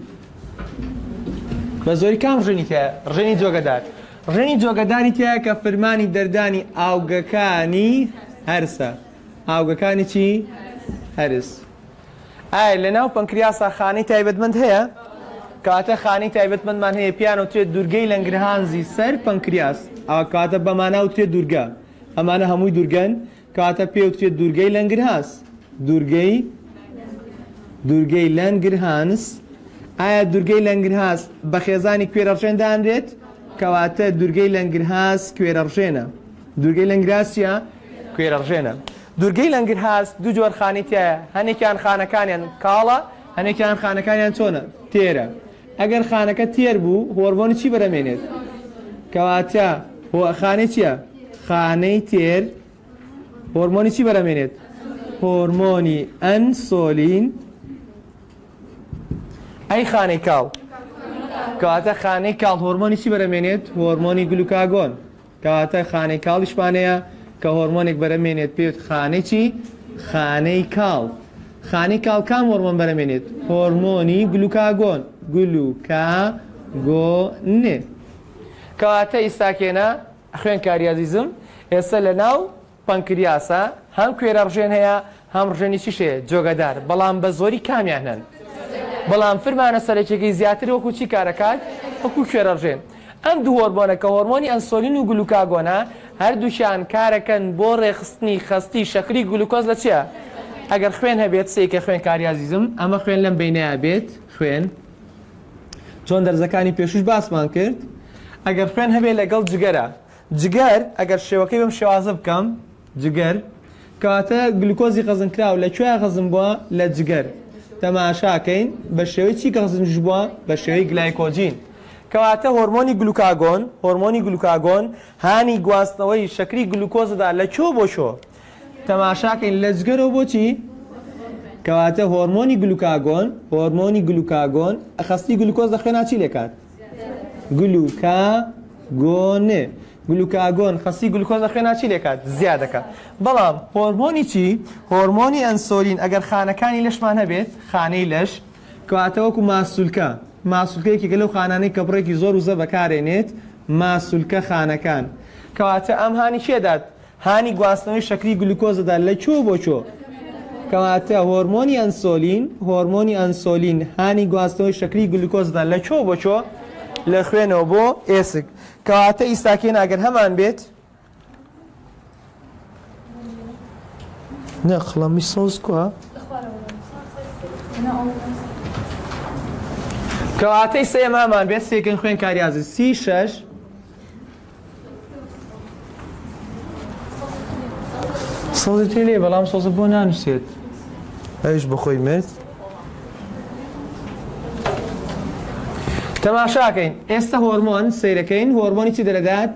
بە زۆری کام ڕژێنی تایە؟ ڕژێنی جۆگەدار ڕژێنی جۆگەداری تایە کە فەرمانی دەردانی ئاوگەکانی هەرسە ئاوگەکانی چی؟ هەرس ئایا لەناو پانکریاسا خانەی تایبەتمەند هەیە؟ کاتە خانەی تایبەتمەندمان هەیە پیان وترێت دوورگەی لەنگرهانزی سەر پانکریاس ئەوە کاتە بەمانە وترێت دوورگە ئەمانە هەمووی دوورگەن کاتە پێ وترێت دوورگەی لەنگرهاس دوورگەی دوورگەی لەنگرهانس ئایا دوورگەی لەنگرهاس بە خێزانی کوێرەڕژێن دانرێت؟ کەواتە دوورگەی لەنگرهاس کوێرەڕژێنە دوورگەی لەنگرهاس چییە؟ کوێرەڕژێنە دوورگەی لەنگرهاس دوو جۆر خانی تایە هەنێکیان خانەکانیان کاڵە هەنێکیان خانەکانیان چۆنە؟ تێرە ئەگەر خانەکە تێر بوو هۆرمۆنی چی بەرەمێنێت؟ کەواتە خانەی چییە؟ خانەی تێر هۆرمۆنی چی بەرەمێنێت؟ هۆرمۆنی ئەنسۆلین ئەی خانەی کاڵ کەواتە خانەی کاڵ هۆرمۆنی چی بەرەمێنێت؟ هۆرمۆنی گلوکاگۆن کەواتە خانەی کاڵیشمانەیە کە هۆرمۆنێک بەرەمێنێت پێوت خانەی چی؟ خانەی کاڵ خانەی کاڵ کام هۆرمۆن بەرەمێنێت؟ هۆرمۆنی گلوکاگۆن گلوکاگۆنێ کەواتە ئیساکێنە خوێنکاری عەزیزم ئێستا لە ناو پانکریاسە هەم کوێرە ڕژێن هەیە هەم ڕژێنی چیشەیە؟ جۆگەدار بەڵام بە زۆری کامیان هەن بەڵام فرمانە سەرەکیەکەی زیاتر وەکو چی کارەکات؟ وەکو کوێرە ڕژێن ئەم دوو هۆرمۆنە کە هۆرمۆنی ئەنسۆلین و گلوکاگۆنە هەردووشیان کارەکەن بۆ ڕێخستنی خەستی شەکری گلوکۆز لە چییە؟ ئەگەر خوێن هەبێت سێکە خوێنکاری عەزیزم ئەمە خوێن لەم بینەیە بێت خوێن چۆن دەرزەکانی پێشوش باسمان کرد ئەگەر خوێن هەبێت لەگەڵ جگەرە جگەر ئەگەر شێوەکەی بەم شێوازە بکەم جگەر کەواتە گلوکۆزی خەزمکراو لەکوێ خەزم بووە؟ لە جگەر تەماشاکەین بە شێوەی چی کە خەزمش بووە؟ بە شێوەی گلایکۆجین کەواتە هۆرمۆنی گلوکاگۆن هۆرمۆنی گلوکاگۆن هانی گواستنەوەی شەکری گلوکۆزدا لە کۆ بۆ شۆ تەماشاکەین لە جگەرەوە بۆچی؟ کەواتە هۆرمۆنی گلوکاگۆن هۆرمۆنی گلوکاگۆن ئەخەستی گلوکۆز لە خوێنا چی لێکات؟ گلوکاگۆن گلوکاگۆن خەسی گلوکۆز لە خوێنە چی لێکات زیاد دەکات بەڵام هۆرمۆنی چی هۆرمۆنی ئەنسۆلین ئەگەر خانەکانی لەشمان هەبێت خانەی لەش کەواتە وەکو ماسوولکە ماسوولکەیەکی گەلە و خانانەی کەبڕێکی زۆر وزە بەکارێنێت ماسوولکە خانەکان کەواتە ئەم هانی چێدات هانی گواستنەوەی شەکری گلوکۆزەدا لە چۆ بۆ چۆ کەواتە هۆرمۆنی ئەنسۆلین هۆرمۆنی ئەنسۆلین هانی گواستنەوەی شەکری گلوکۆزدا لە چۆ بۆ چۆ لە خوێنەوە بۆ ئێسک کەواتە ئیساکێن ئەگەر هەمان بێت نە خڵەمی سۆز کووە کەواتەی سێ ئەمامان بێت سێکن خوێن کاریازی سی شەش سۆزی تێ لێ بەڵام سۆزە بۆ نانووسێت ئەویش بەخۆی مرد تەماشاکەین ئێستا هۆرمۆن سیرەکەین هۆرمۆنی چی دەرەدات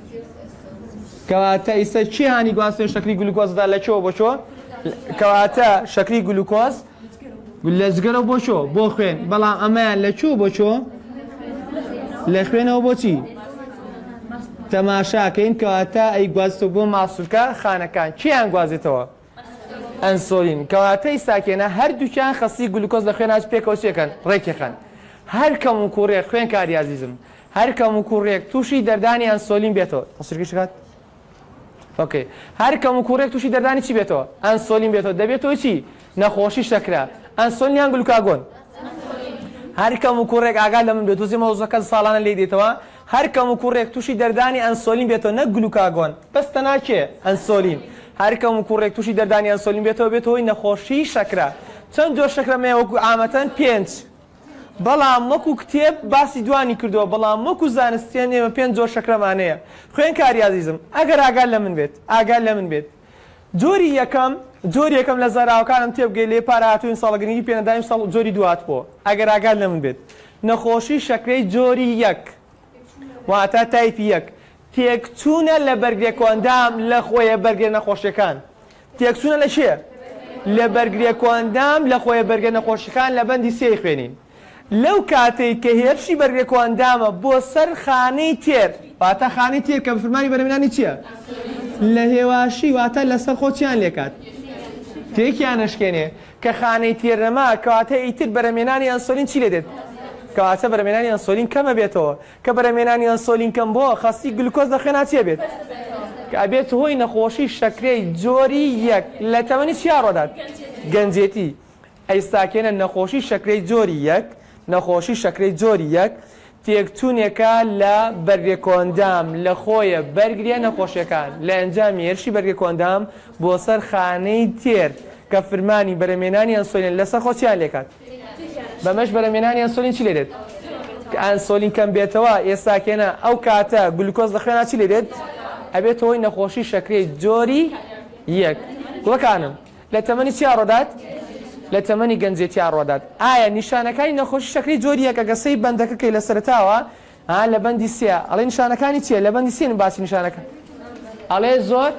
کەواتە ئێستا چی هانی گواستنەوەی شەکری گلوکۆزدا لە چۆ بۆ چۆ کەواتە شەکری گلوکۆز لە جگەرە بۆ چۆ بۆ خوێن بەڵام ئەمەیان لە چۆ بۆ چۆ لە خوێنەوە بۆچی تەماشاکەین کەواتە ئەی گوازتەوە بۆ ماسوولکە خانەکان چیان گوازێتەوە ئەنسۆلین کەواتە ئیساکێنە هەردووکیان خەسی گلوکۆز لە خوێن پێکەوە چێکەن ڕێکێکەن هەر کەم و کوڕێک خوێن کاری عزیزم هەر کەم و کوڕێک تووشی دەردانی ئەنسۆلین بێتەوە تەسوورکەشکات ئۆکێ هەر کەم و کوڕێک تووشی دەردانی چی بێتەوە ئەنسۆلین بێتەوە دەبێتەوە چی نەخۆشی شەکرا ئەنسۆلینیان گلوکاگۆن هەر کەم و کوڕێک ئاگا لە من بێت وزی مەوزەکە ساڵانە لێ دێتەوە هەر کەم و کوڕێک تووشی دەردانی ئەنسۆلین بێتەوە نەک گلوکاگۆن بەستە ناکێ ئەنسۆلین هەر کەم و کوڕێک تووشی دەردانی ئەنسۆلین بێتەوە بێتەوەی نەخۆشی شەکرا چەند جۆر شەکرەمەیە وەکو ئامەتەن پێنج بەڵام وەکو کتێب باسی دوانی کردووە بەڵام وەکو زانستیان ئێمە پێنج جۆر شەکرەمانەیە خوێن کاری عزیزم ئەگەر ئاگال لە من بێت ئاگال لە من بێت جۆری یەکەم جۆری یەکەم لە زاراوەکانم تێبگەی لێ پارە هاتووین ساڵگرنگی پێنەدایم ساڵ جۆری دوات بۆ ئەگەر ئاگال لە من بێت نەخۆشی شەکرەی جۆری یەک واتە تایپی یەک تێکچوونە لە بەرگێ کۆندام لە خۆیە بەرگێ نەخۆشیەکان تێکچوونە لە چیە لە بەرگێ کۆندام لە خۆیە بەرگێ نەخۆشیەکان لە بەندی سێی خوێنین لەو کاتێک کە هێرشی بەرگێ کۆندامە بۆ سەر خانەی تێر واتە خانەی تێر کە فرمانی بەرهێنانی چییە لە هێواشی واتە لەسەر خۆچیان لێکات تێکیان نەشکێنێ کە خانەی تێر نەما کەواتە ئیتر بەرهێنانی ئەنسۆلین چی لێ دێت کەواتە بەرهێنانی ئەنسۆلین کەمە بێتەوە کە بەرهێنانی ئەنسۆلین کەم بۆ خەسی گلوکۆز لە خوێنە چیە بێت کە ئەبێت هۆی نەخۆشی شەکرەی جۆری یەک لە تەمەنی چیا ڕۆدات گەنجێتی ئەیستاکێنە نەخۆشی شەکرەی جۆری یەک نەخۆشی شەکرەی جۆری یەک تێکچوونێکە لە بەرگێ کۆندام لە خۆیە بەرگریە نەخۆشیەکان لە ئەنجامی هێرشی بەرگێ کۆندام بۆ سەر خانەی تێر کە فرمانی بەرهێنانی ئەنسۆلین لەسەر خۆچیان لێکات بەمەش بەرهێنانی ئەنسۆلین چی لێ دێت کە ئەنسۆلین کەم بێتەوە ئێستاکێنە ئەو کاتە گلوکۆز لە خوێنە چی لێ دێت ئەبێت هۆی نەخۆشی شەکرەی جۆری یەک گوڵەکانم لە تەمەنی چیا ڕۆدات لە تەمەنی گەنجێتیا ڕۆدات ئایا نیشانەکانی نەخۆشی شەکرەی جۆری یەک ئەگە سەی بەندەکەکەی لە سەرتاوە لە بەندی سێ ئەڵێ نیشانەکانی چییە لە بەندی سێن باسی نیشانەکە ئەڵێ زۆر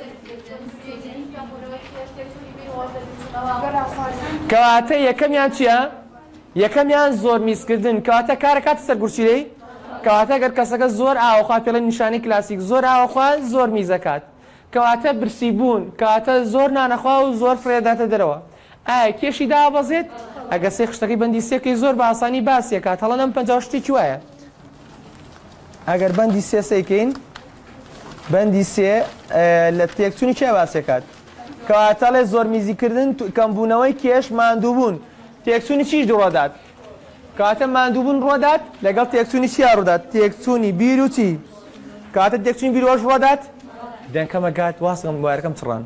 کەواتە یەکەمیان چییە یەکەمیان زۆر میزکردن کەواتە کارە کاتی سەرگورچیرەی کەواتە گەر کەسەکە زۆر ئاوەخوا پێڵێن نیشانەی کلاسیک زۆر ئاوەخوا زۆر میزەکات کەواتە برسی بوون کەواتە زۆر نانەخوا و زۆر فرێداتە دەرەوە ئایا کێشی دابەزێت ئەگە سێ خشتەکەی بەندی سێکەی زۆر بە ئاسانی باسیەکات هەڵە نەم پەنجا شتێکی وایە ئەگەر بەندی سێ سەیکەین بەندی سێ لە تێکچوونی کێ باسیەکات کەواتە لێ زۆر میزیکردن کەمبوونەوەی کێش ماندووبوون تێکچوونی چیش ڕۆدات کەواتە ماندووبوون ڕۆدات لەگەڵ تێکچوونی چیا ڕۆدات تێکچوونی بیر و چی کەواتە تێکچوونی بیرۆژ ڕۆدات دەنکەمە گات واسم وارەکەم چڕان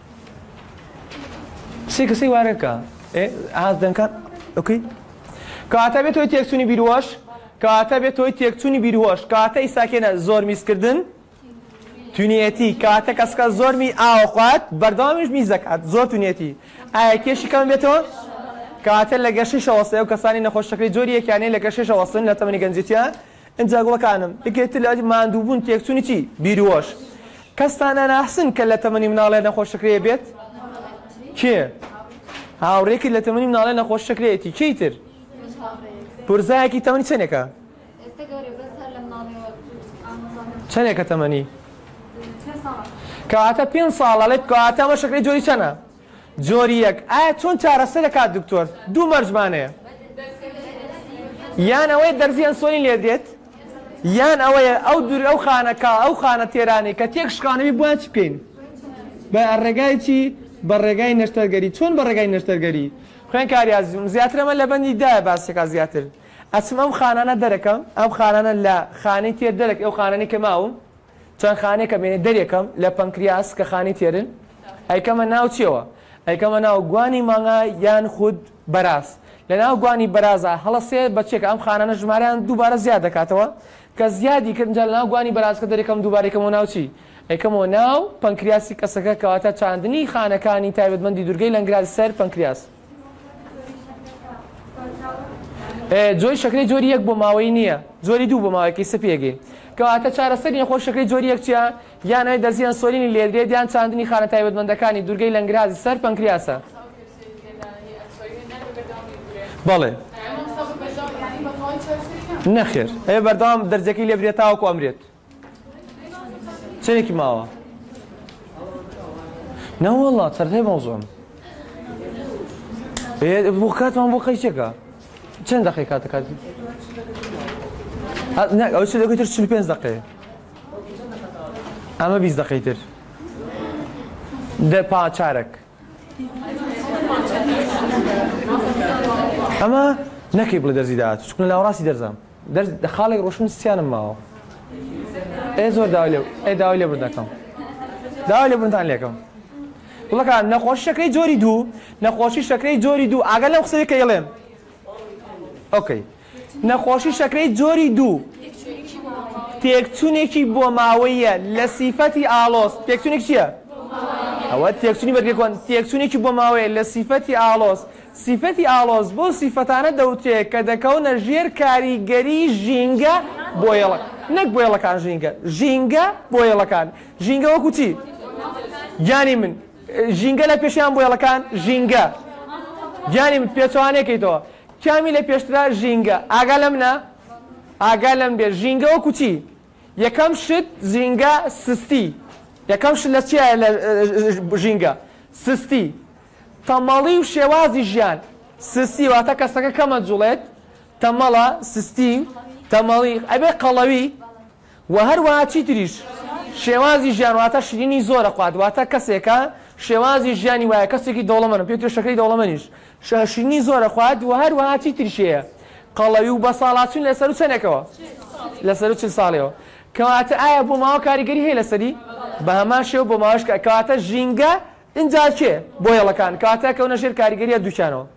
سێ کەسەی وارەکە ئاز دەنکان ئۆکەی کەواتە بێت تۆی تێکچوونی بیرۆش کەواتە بێت تۆی تێکچوونی بیرۆش کەواتە ئیساکێنە زۆر میزکردن تونێتی کەواتە کەسکە زۆرمی ئاوەخوات بەردەوامیش میزەکات زۆر تونێتی ئایا کێشی کەم بێتەوە کەواتە لە گەشەی شەوەستەیە و کەسانی نەخۆش شەکرەی جۆری یەکیانەیە لە گەشەی شەوەستن لە تەمەنی گەنجێتیە ئەنجا گوڵەکانم یەکێتر لە ماندووبوون تێکچوونی چی بیرۆش کەستانە ناحسن کە لە تەمەنی مناڵێ نەخۆش شەکرەیە بێت کێ هاوڕێکی لە تەمەنی مناڵێ نەخۆش شەکرەیەتی کەیتر پورزایەکی تەمەنی چەندێکە چەندێکە تەمەنی کەواتە پێنج ساڵە لێت کەواتە ئەمە شەکرەی جۆری چەندە؟ جۆری یەک. ئایا چۆن چارەسەر دەکات دکتۆر؟ دوو مەرجمانەیە، یان ئەوەیە دەرزی ئەنسۆلین لێ دێت، یان ئەوەیە ئەو دوور ئەو خانەکە ئەو خانە تێرانی کە تێک شکانەوی بۆیان چی بکەین؟ بە ڕێگای چی؟ بە ڕێگای نەشتەرگەری. چۆن بە ڕێگای نەشتەرگەری؟ خوێن کاریازم زیاتر ئەمە لە بەندی دایە باسێکا زیاتر. ئەچم ئەم خانانە دەرەکەم، ئەم خانانە لە خانەی تێر دەرەک ئەو خانەی کە ماوم چەند خانێکە بێنێ دەرێکم لە پەنکریاس کە خانی تێرن ئەیکەمە ناو چیەوە؟ ئەیکەمە ناو گوانی مانگا یان خود بەراز. لە ناو گوانی بەرازە هەڵەسێ بەچێکە ئەم خانانە ژمارەیان دووبارە زیاد دەکاتەوە کە زیادی کردجا لە ناو گوانی بەرازکە دەرێکم دووبارێکەمەوە ناوچی ئەیکەمەوە ناو پەنکریاسی کەسەکە کەواتە چاندنی خانەکانی تایبەتمەندی دوورگەی لەنگراز سەر پەنکریاس. جۆری شەکرەی جۆری یەک بۆ ماوەی نییە، جۆری دوو بۆ ماوەیەکی سە پێگەین. کەواتە چارەسەری نەخۆش شەکرەی جۆری یەک چیە؟ یان ئەوەی دەرزی ئەنسۆلینی لێدرێت یان چاندنی خانە تایبەتمەندەکانی دوورگەی لەنگرازی سەر پەنکریاسە. بەڵێ نەخێر، ئەوێ بەردەوام دەرجەکەی لێ برێت تاوەکو ئەمرێت. چەندێکی ماوە؟ نەوەڵڵا سەرەتای مەوزوعم بۆ کاتمان بۆ قەیچێکە چەند دەقەی کاتە کاتی؟ ئەو چ دەکەی تر چل پێنج دەقەیە، ئەمە بیست دەقەی تر دە پا چارەک. ئەمە نەکەی بڵێ دەرزی داهات چکن لە ڕاستی دەرزام خاڵێک ڕۆشن سییانم ماوە. ئێ زۆر داوای ئەی داوای لێ بردەکەم داوای لێ بردان لێکم وڵەکە نەخۆشی شەکرەی جۆری دوو نەخۆشی شەکرەی جۆری دوو ئاگەر لەم قسەیە کە ئێڵێم ئۆکەی نەخۆشی شەکرەی جۆری دوو تێکچوونێکی بۆ ماوەیە لە سیفەتی ئاڵۆز. تێکچوونێک چییە؟ ئەوە تێکچوونی بەرگێکۆن تێکچوونێکی بۆ ماوەیە لە سیفەتی ئاڵۆز. سیفەتی ئاڵۆز بۆ سیفەتانە دەوترێت کە دەکەونە ژێر کاریگەری ژینگە بۆیڵک نەک بۆیڵەکان ژینگە ژینگە بۆیڵەکان. ژینگە وەکو چی؟ گیانی من ژینگە لە پێشیان بۆیڵەکان ژینگە گیانی من پێچوانێکیتەوە کامی لە پێشترا ژینگە. ئاگا لە منە ئاگا لەم بێ ژینگە وەکو چی؟ یەکەم شت ژینگە سستی. یەکەم شت لە چیە لە ژینگە؟ سستی. تەمەڵی و شێوازی ژیان. سستی واتە کەسەکە کەمە جوڵێت، تەمەڵە سستی تەمەڵی ئەبێ قەڵەوی و هەروەها چی تریش؟ شێوازی ژیان واتە شیرینی زۆرە خوات واتە کەسێکە شێوازی ژیانی وایە کەسێکی دەوڵەمەندە پێوترێ شەکرەی دەوڵەمەندیش شیرینی زۆرە خوات و هەروەها چی تریشەیە؟ قەڵەوی و بە ساڵاتچوون لەسەر و چەندێکەوە؟ لەسەر و چل ساڵەوە. کەواتە ئایا بۆ ماوە کاریگەری هەیە لەسەری؟ بە هەمان شێوە بۆ ماوەش کەواتە ژینگە اینجا چێ؟ بۆیڵەکان کەواتە کەونە ژێر کاریگەریە دووچانەوە.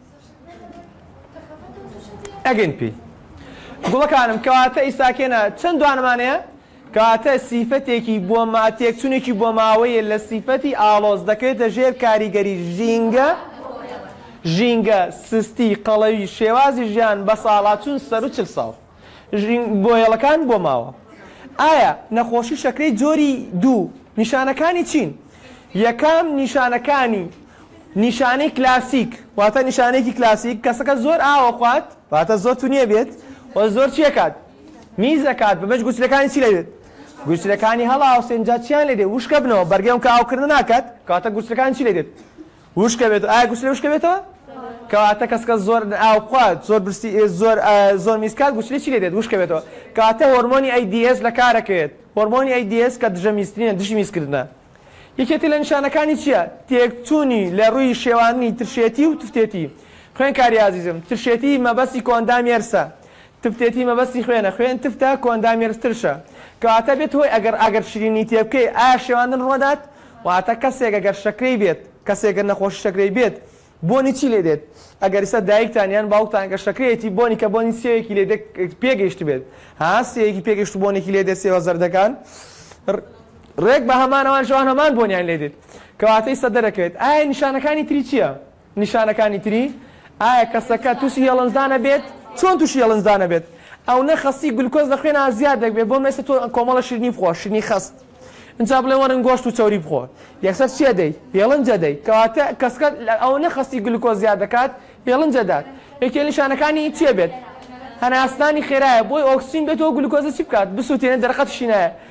ئەگەن پێی گوڵەکانم کەواتە ئیساکێنە چەند دوانمانەیە؟ کەواتە سیفەتێکی بۆ ما تێکچوونێکی بۆ ماوەیە لە سیفەتی ئاڵۆز دەکەوێتە ژێر کاریگەری ژینگە ژینگە سستی قەڵەوی شێوازی ژیان بە ساڵاتچوون سەر و چل ساڵ بۆیڵەکان بۆ ماوە. ئایا نەخۆشی شەکرەی جۆری دوو نیشانەکانی چین؟ یەکەم نیشانەکانی نیشانەی کلاسیک واتە نیشانەیەکی کلاسیک کەسەکە زۆر ئاوە خوات واتە زۆر تونیە بێت و زۆر چیەکات؟ میز دەکات بەبەش گوچلەکانی چی لێدێت؟ گوچلەکانی هەڵاوسێنجا چیان لێ دێت؟ وشکە بنەوە بەرگەم کە ئاوکردن ناکات کەواتە گوچلەکانی چی لێ دێت؟ وشکە بێت. ئایا گوچلە وشکە بێتەوە؟ کەواتە کەسکە زۆر ئاو بخوات زۆر برسی زۆر زۆر میزکات گوچلی چی لێ دێت؟ وشکە بێتەوە. کەواتە هۆرمۆنی ئەی دی ئێس لە کارەکەوێت. هۆرمۆنی ئەی دی ئێس کە دژە میزترینە دژی میزکردنە. یەکێتی لە نیشانەکانی چییە؟ تێکچوونی لە ڕووی شێوانی ترشێتی و تفتێتی. خوێن کاری عزیزم ترشێتی مەبەستی کۆندامێرسە تفتێتی مەبەستی خوێنە خوێن تفتە کۆندامێرس ترشە کەواتە بێت هۆی ئەگەر ئەگەر شیرینی تێ بکەی ئایا شێواندن ڕۆدات؟ واتە کەسێک ئەگەر شەکرەی بێت کەسێکگەر نەخۆشی شەکرەی بێت بۆنی چی لێ دێت؟ ئەگەر ئێستا دایکتانیان باوکتان کە شەکرەیەتی بۆنی کە بۆنی سێوێکی لێ پێگەیشت بێت ها سێیەکی پێگەشت و بۆنێکی لێ دێت سێوە زەردەکان ڕێک بە هەمانەوان شەوان هەمان بۆنیان لێ دێت کەواتەی سە دەرەکەوێت. ئایا نیشانەکانی تری چییە؟ نیشانەکانی تری ئایا کەسەکە تووسی هێڵنجدانە بێت؟ چۆن تووشی هێڵنجدانە بێت؟ ئەو نە خەستی گلوکۆز لە خوێنە زیاد دەبێت بۆ مێستا تۆ کۆمەڵە شیرینی بخۆ شیرینی خەست اینجا بڵێ وەرن گۆشت و چاوری بخۆ یەکسەر چیە دەی؟ هێڵنجە دەی کەواتە کەسکە ئەو نە خەستی گلوکۆز زیاد دەکات هێڵنجە دات. یەکێ نیشانەکانی چیە بێت؟ هەناسنانی خێرایە بۆی ئۆکسجین بێتەوە گلوکۆزە چی بکات؟ بسووتێنێت دەرەقەتشی نایە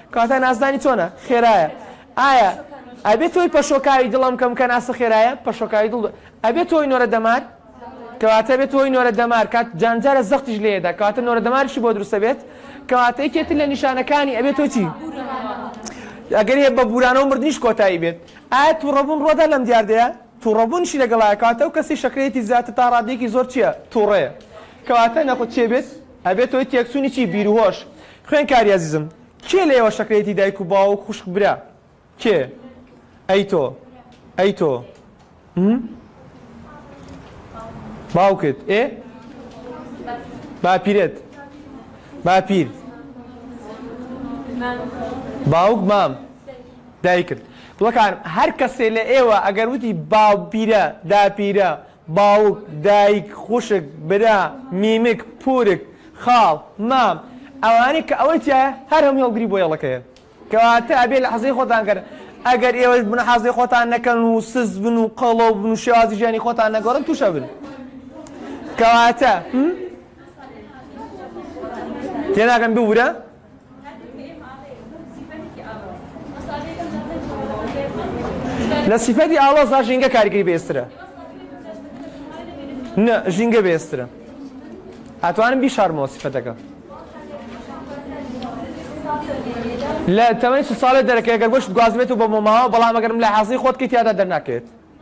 کاتە نازدانی چۆنە خێرایە ئایا ئەبێت تۆی پەشۆکاوی دڵم کەم کە ناسە خێرایە پەشۆکاوی دڵ ئەبێت تۆی نۆرە دەمار کەواتە بێت تۆی نۆرە دەمار کات جانجارە زەختیش لێدا کاتە نۆرە دەماریشی بۆ دروستە بێت کەواتە یەکێتر لە نیشانەکانی ئەبێت تۆ چی ئەگەر هێ بە بورانەوە مردنیش کۆتایی بێت ئایا تووڕەبوون ڕۆدا لەم دیاردەیە تووڕەبوونشی لەگەڵایە کاتە و کەسی شەکرێتی زیاتر تا ڕادێکی زۆر چییە تووڕەیە کەواتە نەخۆت چێ بێت ئەبێت تۆی تێکچوونی چی بیرهۆش خوێن کاری عەزیزم کێ لێەوە شەکرێتی دایک و باوک خوشک برا کێ ئەی تۆ ئەی تۆ باوکت ئێ باپیرت باپیر باوک مام دایکت بڵکانم هەر کەسێ لە ئێوە ئەگەر وتی باوپیرە داپیرە باوک دایک خوشک برا میمک پورک خاڵ مام ئەوانەی کە ئەوەی تایە هەر هەموو هەڵگری بۆ یەڵەکەیە کەواتە ئەبێ لە حەزەی خۆتان کەرن ئەگەر ئێوە بنە حەزەی خۆتان نەکەن و سز بن و قەڵۆ بن و شێوازی ژیانی خۆتان نەگۆڕن تووشە بن کەواتە تێناگەن ببورە لە سیفەتی ئاڵۆزا ژینگە کاریگەری بێسترە نە ژینگە بێسترە ئەتوانم بیشارمەوە سیفەتەکە لە تەمەنی سو ساڵێ دەرەکە ئەگەر گۆشت گوازبێت و بە مۆماوە بەڵام ئەگەرم لە حەزی خۆت کەی تیادا دەرناکەوێت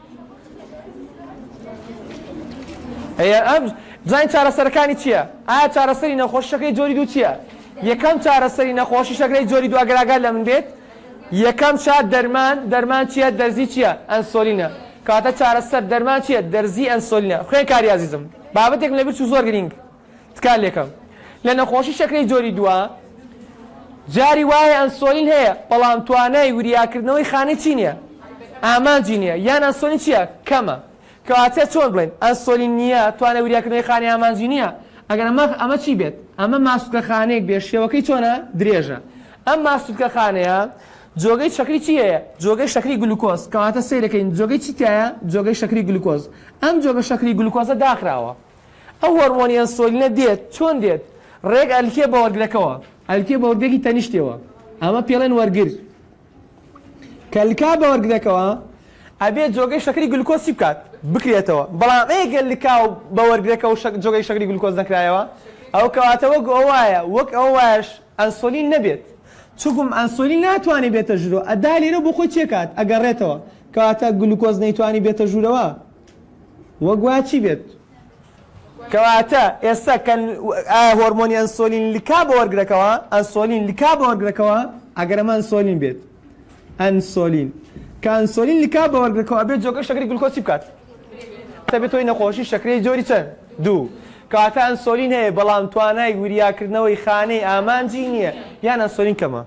ئەم بزانین چارەسەرەکانی چییە؟ ئایا چارەسەری نەخۆشیەکەی جۆری دوو چییە؟ یەکەم چارەسەری نەخۆشی شەکرەی جۆری دوو ئەگەراگەر لە من بێت یەکەم شاد دەرمان دەرمان چییە دەرزی چییە؟ ئەنسۆلینە کاتە چارەسەر دەرمان چییە؟ دەرزی ئەنسۆلینە خوێن کاری عەزیزم بابەتێک لەبیر چوو زۆر گرنگ تکال لێکەم لە نەخۆشی شەکرەی جۆری دووە جاری وایە ئەنسۆلین هەیە بەڵام توانای وریاکردنەوەی خانەی چی نییە؟ ئامانجی نییە یان ئەنسۆلین چییە؟ کەمە کەواتە چۆن بڵێن ئەنسۆلین نییە توانای وریاکردنەوەی خانەی ئامانجی نییە ئەگەر ئەمە ئەمە چی بێت؟ ئەمە ماسوودکە خانەیەک بێت شێوەکەی چۆنە؟ درێژە ئەم ماسوودکە خانەیە جۆگەی شەکری چی هەیە؟ جۆگەی شەکری گلوکۆز کەواتە سەیرەکەین جۆگەی چی تایە؟ جۆگەی شەکری گلوکۆز ئەم جۆگە شەکری گلوکۆزە داخراوە ئەو هۆرمۆنی ئەنسۆلینە دێت چۆن دێت؟ ڕێک ئەلکێ بە وەرگرەکەوە ئەلکێ بە وەرگێکی تەنیشتەوە ئەمە پێڵێن وەرگر کەلکا بە وەرگرەکەوە ئەبێت جۆگەی شەکری گلوکۆز چی بکات؟ بکرێتەوە بەڵام ئەگەر لکاو بە وەرگرەکە و جۆگەی شەکری گلوکۆز نەکرایەوە ئەو کەواتە وەک ئەو وایە وەک ئەو وایەش ئەنسۆلین نەبێت چونکم ئەنسۆلین ناتوانێت بێتە ژوورەوە ئەدا لێرە بۆ خۆی چێکات ئەگەڕێتەوە کەواتە گلوکۆز نەیتوانی بێتە ژوورەوە وەک وایە چی بێت؟ کەواتە ئێستا ئایا هۆرمۆنی ئەنسۆلین لکا بە وەرگرەکەوە ئەنسۆلین لکا بە وەرگرەکەوە ئەگەر ئەمە ئەنسۆلین بێت ئەنسۆلین کە ئەنسۆلین لکا بە وەرگرەکەوە ئەبێت جۆگە شەکری گلوکۆز چی بکات؟ دەبێت تۆی نەخۆشی شەکرەی جۆری چەند؟ دوو کەواتە ئەنسۆلین هەیە بەڵام توانای وریاکردنەوەی خانەی ئامانجی نییە یان ئەنسۆلین کەمە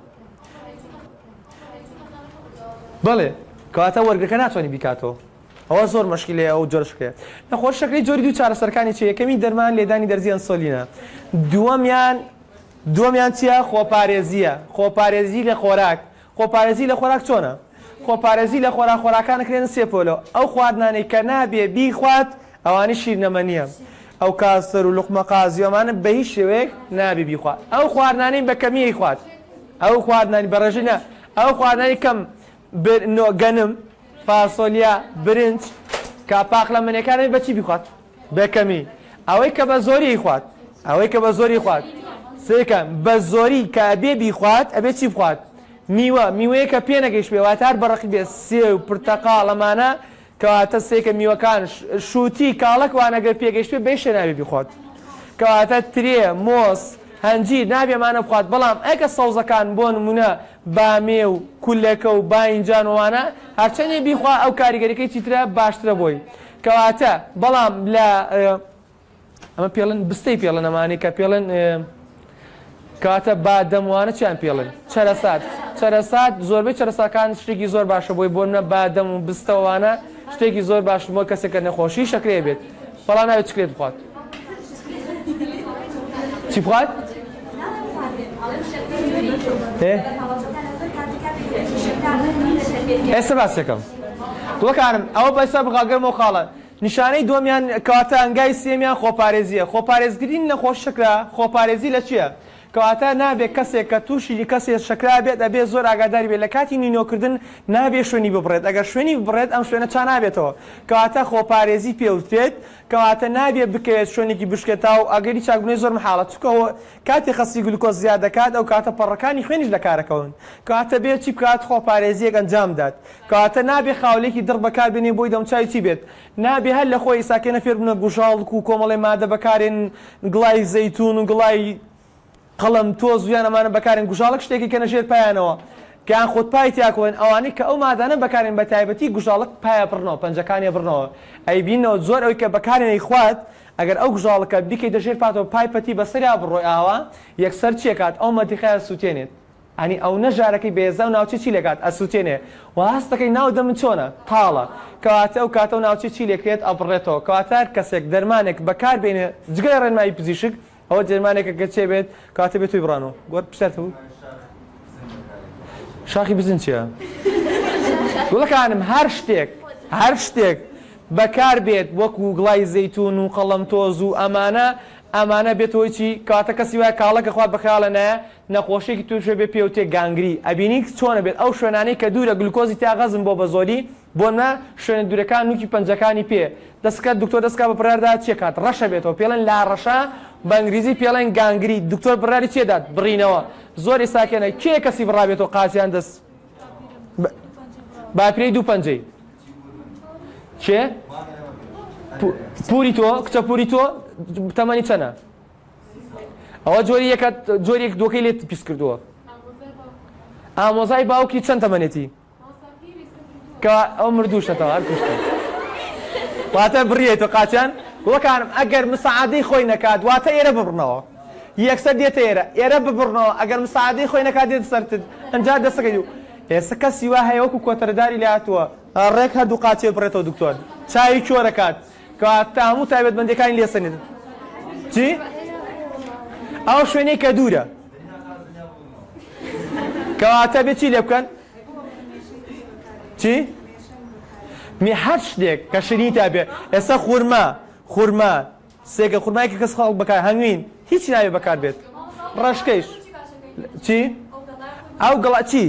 بەڵێ کەواتە وەرگرەکە ناتوانانی بیکاتەوە ئەوە زۆر مەشکلەیە ئەو جۆر شکرێت نەخۆشی شەکرەی جۆری دوو چارەسەرەکانی چی یەکەمی دەرمان لێدانی دەرزی ئەنسۆلینە دووەمیان دووەمیان چییە؟ خۆپارێزیە خۆپارێزی لە خۆراک خۆپارێزی لە خۆراک چۆنە؟ خۆپارێزی لە خۆراک خۆراکان دەکرێن سێ پۆلەوە ئەو خواردنانەی کە نابێ بیخوات ئەوانەی شیرنەمە نییە ئەو کاسەر و لوقمە قازیۆمانە بە هیچ شێوەیەک نابێ بیخوات ئەو خواردنانەی بە کەمیەی خوات ئەو خواردنانی بەڕێژەی نە ئەو خواردنانی کەم گەنم فاسۆلیا برنج کاپاق لە منەکانی بەچی بیخوات؟ بەکەمی ئەوەی کە بە زۆری خوات ئەوەی کە بە زۆری خوات سێکەم بە زۆری کە ئەبێ بیخوات ئەبێ چی بخوات؟ میوە میوەیە کە پێ نەگەیشت بێ واتە هەر بەڕقی بێ سێ و پرتەقاڵ ئەمانە کەواتە سێکە میوەکان شووتی کاڵک وانەگەر پێگەیشت پێ بێشە نابێ بیخوات کەواتە ترێ مۆس هەنجیر نابێمانە بخوات بەڵام ئەگە سەوزەکان بۆ نمونە بامێ و کولەکە و باینجانوانە هەرچەندێ بیخوا ئەو کاریگەریەکەی چیترە باشترە بۆی کەواتە بەڵام لە ئەمە پێڵن بستەی پێڵن ئەمانەی کە پێڵن کەواتە بادەموانە چیان پێڵن چەرەسات چەرەسات زۆربەی چەرەساکان شتێکی زۆر باشە بۆی بۆ منە بادەم و بستەوانە شتێکی زۆر باش بۆ کەسێکە نەخۆشی شەکرێ بێت بەڵام ناوێت چکرێت بخوات چی بخوات؟ ئێستا باسێکم دووەکانم ئەوە بەسا بغاگەرمەوە خاڵە نیشانەی دووەمیان کەواتە ئەنگای سێمیان خۆپارێزیە خۆپارێزگرین نەخۆش شەکرا خۆپارێزی لە چییە؟ کەواتە نابێت کەسێک کە تووشی کەسێک شکرا بێت ئەبێ زۆر ئاگاداری بێت لە کاتی نینۆکردن نابێت شوێنی ببڕێت ئەگەر شوێنی بڕێت ئەم شوێنە چا نابێتەوە کەواتە خۆپارێزی پێوترێت کەواتە نابێت بکەوێت شوێنێکی بشکێتەوە ئەگەری چاکبوونی زۆر محاڵە چکەوە کاتی خەسی گلوکۆز زیاد دەکات ئەو کاتە پەڕەکانی خوێنیش لە کارەکەون کەواتە بێت چی بکات خۆپارێزیەک ئەنجام دات کەواتە نابێت خاولێکی دڕ بەکار بێنێ بۆی دەمچوی چی بێت نابێ هەر لە خۆی ساکێنە فێر بنە گوژاڵک و کۆمەڵی مادە بەکارێن گڵای زەیتون و گڵای قەڵم تۆز ویان ئەمانە بەکارێن گوژاڵک شتێکی کە نەژێر پایانەوە کەیان خۆت پای تیاکۆن ئەوانەی کە ئەو مادانە بەکارێن بە تایبەتی گوژاڵک پایە بڕنەوە پەنجەکانی بڕنەوە ئەی بینەوە زۆر ئەوی کە بەکارێنەی خوات ئەگەر ئەو گوژاڵەکە بیکەی دەژێر پاتەوە پای پەتی بەسەریا بڕۆی ئاوا یەکسەر چیەکات ئەو مەدیخایە سووتێنێت ئەنی ئەو نەژارەکەی بێزە و ناوچە چی لێکات ئەسووتێنێ و هەستەکەی ناو دەمن چۆنە تاڵە کەواتە ئەو کاتە و ناوچە چی لێکرێت ئەبڕێتەوە کەواتە کەسێک دەرمانێک بەکار بێنێ جگەی ڕێنمایی پزیشک ئەوە دەرمانێکە کە چێ بێت کاتە بێت توی بڕانەوە گۆر پشتەوە شاخی بزن چییە؟ گوڵەکانم هەر شتێک هەر شتێک بەکار بێت وەکو گڵای زەیتون و قەڵەم تۆز و ئەمانە ئەمانە بێتەوەی چی کاتە کەسی وایە کاڵەکە خوارد بەخیاڵە نایە نەخۆشیێکی تووشێ بێ پێوتێ گانگری ئەبینی چۆنە بێت ئەو شوێنانەی کە دوورە گلوکۆزی تا غەزم بۆ بە زۆری بۆ نە شوێنە دوورەکان نوکی پەنجەکانی پێ دەستکات دکتۆر دەستکا بە پراردا چێکات ڕەشە بێتەوە پێڵێن لا ڕەشە بە ئەنگریزی پێڵێن گانگری دکتۆر بڕاری چێدات بڕینەوە زۆری ساکێنە کێ کەسی بڕابێتەوە قاچیان دەست باپرەی دوو پەنجەی چێ پوری تۆ کچە پوری تۆ تەمەنی چەنە ئەوە جۆری یەکەت جۆرێک دۆکەی لێت پیس کردووە ئامۆزای باوکی چەند تەمەنێتی کە ئەو مردووشەتەوە هەر کوشتە واتە بڕیێتەوە قاچیان گوڵەکانم ئەگەر مساعادەی خۆی نەکات واتە ئێرە ببڕنەوە یەکسەر دێتە ئێرە ئێرە ببڕنەوە ئەگەر مساعادەی خۆی نەکات دێت سەرتت ئەنجا دەستەکەی و ئێستا کەسی وا هەیە وەکو کۆتەرداری لە هاتووە ڕێک هەردوو قاچێ بڕێتەوە دکتۆر چاوی کۆرەکات کەواتە هەموو تایبەتمەندیەکانی لێسەنێت چی؟ ئەو شوێنەی کە دوورە کەواتە بێت چی لێ بکەن؟ چی؟ می هەر شتێک کە شیرینی تا بێ ئێستا خورما خورما سێگە خورمایەکە کەس خەڵک بەکار هەنگوین هیچی ناوێ بەکار بێت ڕەشکەیش چی؟ ئەو گڵا چی؟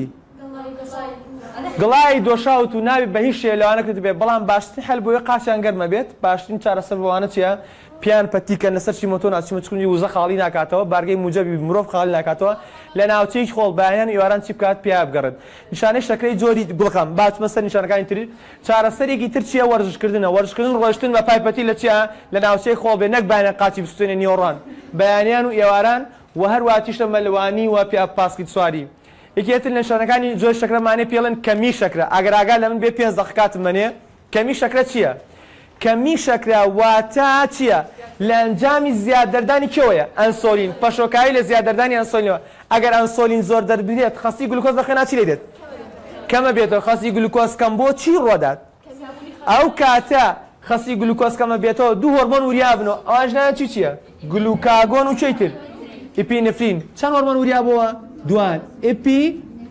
گڵای دۆشاوت و ناوی بە هیچ شێ لەوانە کرد بێت بەڵام باشترین حەل بۆیە قاچیان گەرمە بێت باشترین چارەسەر بەوانە چییە؟ پیان پەتیکە لەسەرچی مۆتۆ ناچی مچکردنی وزە خاڵی ناکاتەوە بارگەی موجەبی مرۆڤ خاڵی ناکاتەوە لە ناوچەیەکی خۆڵ بەیان ئێواران چی بکات پیا بگەڕێت نیشانەی شەکرەی جۆری گوڵخەم باچمە سەر نیشانەکانی تر چارەسەرێکی تر چییە وەرزشکردنە وەرزشکردن ڕۆیشتن بە پایپەتی لە چیە لە ناوچەی خۆڵ بێ نەک بایانە قاچی بستێنێ نیۆڕان بەیانیان و ئێواران و هەرواتیشتە مەلوانی و پیا پاسکی سواری یەکێتر لە نیشانەکانی جۆری شەکرەمانێ پێڵێن کەمی شەکرە ئەگەر ئاگا لە من بێ پێنج دەقیقاتم منێ کەمی شەکرە چییە؟ کەمی شەکرە واتە چییە؟ لە ئەنجامی زیاددەردانی کێوەیە؟ ئەنسۆلین پەشۆکایی لە زیاددەردانی ئەنسۆلینەوە ئەگەر ئەنسۆلین زۆر دەربێت خەستی گلوکۆز دەخێنا چی لێ دێت؟ کەمە بێتەوە خەستی گلوکۆز کەم بۆ چی ڕۆدات؟ ئەو کاتە خەستی گلوکۆز کەمە بێتەوە دوو هۆرمۆن وریا بنەوە ئەوەش نایە چی چییە؟ گلوکاگۆن و چیتر؟ ئیپینفرین چەند هۆرمۆن وریا بووە؟ دوان ئپی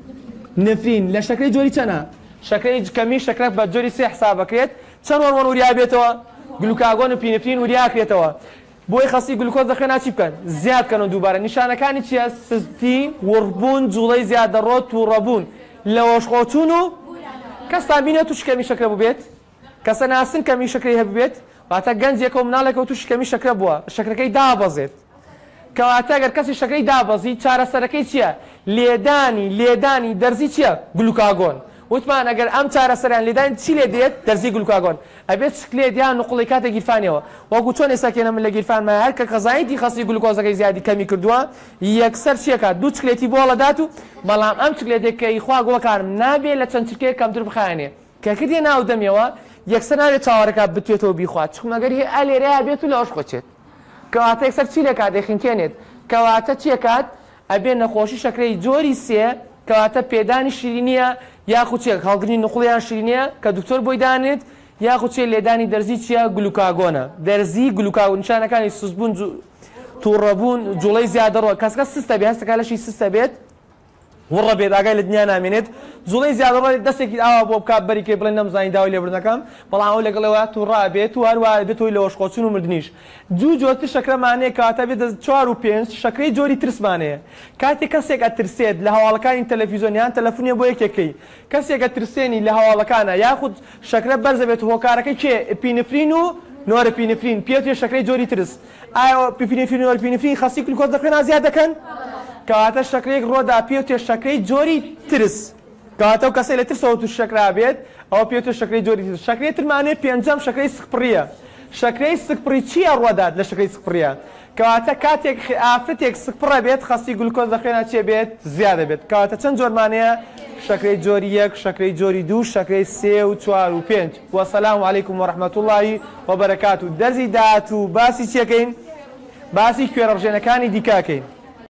نفرین لە شەکرەی جۆری چەنە؟ شەکرەی کەمی شەکرە بە جۆری سێ حسابەکرێت چەند هۆرمۆن وریا بێتەوە؟ گلوکاگۆن و پینفرین وریاکرێتەوە بۆی خەستی گلوکۆز دەخێنا چی بکەن؟ زیاد بکەنەوە دووبارە نیشانەکانی چییە؟ سستی وڕبوون جوڵەی زیادەڕۆ تووڕەبوون لە وەشخۆچوون و کەستان بینێت تووشی کەمی شەکرە ببێت کەسە ناسن کەمی شەکرەی هەبێت واتە گەنجێکە و مناڵێکەوە تووشی کەمی شەکرە بووە شەکرەکەی دابەزێت کەواتە ئەگەر کەسی شەکرەی دابەزی چارەسەرەکەی چییە؟ لێدانی لێدانی دەرزی چییە؟ گلوکاگۆن وتمان ئەگەر ئەم چارەسەریان لێدان چی لێ دێت؟ دەرزی گلوکاگۆن ئەبێت شکلێت یان نوقڵی کاتە گیرفانیەوە وەکو چۆن ئێساکێنە من لە گیرفانمە هەر کە قەزایەتی خەستی گلوکۆزەکەی زیادی کەمی کردووە یەکسەر چیەکات دوو چکلێتی بۆڵەدات و بەڵام ئەم چکلێتێکەی خوا گوڵەکانم نابێت لە چەند چرکەیە کەمتر بخایەنێ کە کردێ ناو دەمیەوە یەکسەر نابێت چاوەڕێکا بتوێتەوە بیخوات چکمەگەر هێ ئەلێرەیە بێت و لەوەش خۆچێت کەواتە یەکسەر چی لێکات دەخینکێنێت کەواتە چیەکات ئەبێ نەخۆشی شەکرەی جۆری سێ کەواتە پێدانی شیرینیە یاخود چێک هەڵگرنی نوقڵیان شیرینیە کە دکتۆر بۆی دانێت یاخود چێ لێدانی دەرزی چییە؟ گلوکاگۆنە دەرزی گلوکاگۆن نیشانەکانی سوزبوون تووڕەبوون جوڵەی زیادەڕۆ کەسکە سستە بێت هەستەکە لەشی سستە بێت وڕە بێت ئاگای لە دنیا نامێنێت زوڵەی زیادڕۆی دەستێکی ئاوا بۆ بکات بەریکەی بڵێن نەمزانی داوای لێبوردنەکەم بەڵام ئەو لەگەڵەوە تووڕا بێت و هەروە بێت تۆی لەوەش خۆچون و مردنیش دوو جۆرتر شەکرەمانەیە کاتە بێت چوار و پێنج شەکرەی جۆری ترسمانەیە کاتێک کەسێک ئەترسێت لە هەواڵەکانی تەلەڤیزۆنیان تەلەفۆنیە بۆ یەکێکەکەی کەسێک ئەترسێنی لە هەواڵەکانە یاخود شەکرە بەرزە بێت هۆکارەکەی چێ ئپینفرین و نۆرەپینفرین پێوتێ شەکرەی جۆری ترس ئایا پینفرین و نۆرەپینفرین خەستی گلوکۆز دەخوێن زیاد دەکەن کەواتە شەکرەیەک ڕۆدا پێوتێ شەکرەی جۆری ترس کەواتە و کەسەی لە ترسەوە توش شەکرا بێت ئەوە پێوتێ شەکرەی جۆری ترس شەکرەی ترمانێ پێنجەم شەکرەی سکپڕیە شەکرەی سکپڕی چییە ڕۆدات لە شەکرەی سکپڕیە کەواتە کاتێک ئافرەتێک سکپڕە بێت خەستی گلوکۆز دەخوێنە چێ بێت زیادە بێت کەواتە چەند جۆرمانەیە شەکرەی جۆری یەک شەکرەی جۆری دوو شەکرەی سێ و چوار و پێنج وەسەلام عەلەیکم وەڕەحمەتوڵڵاهی وەبەرەکاتوه دەرزی داهاتوو باسی چیەکەین باسی کوێرەڕژێنەکانی دیکەکەین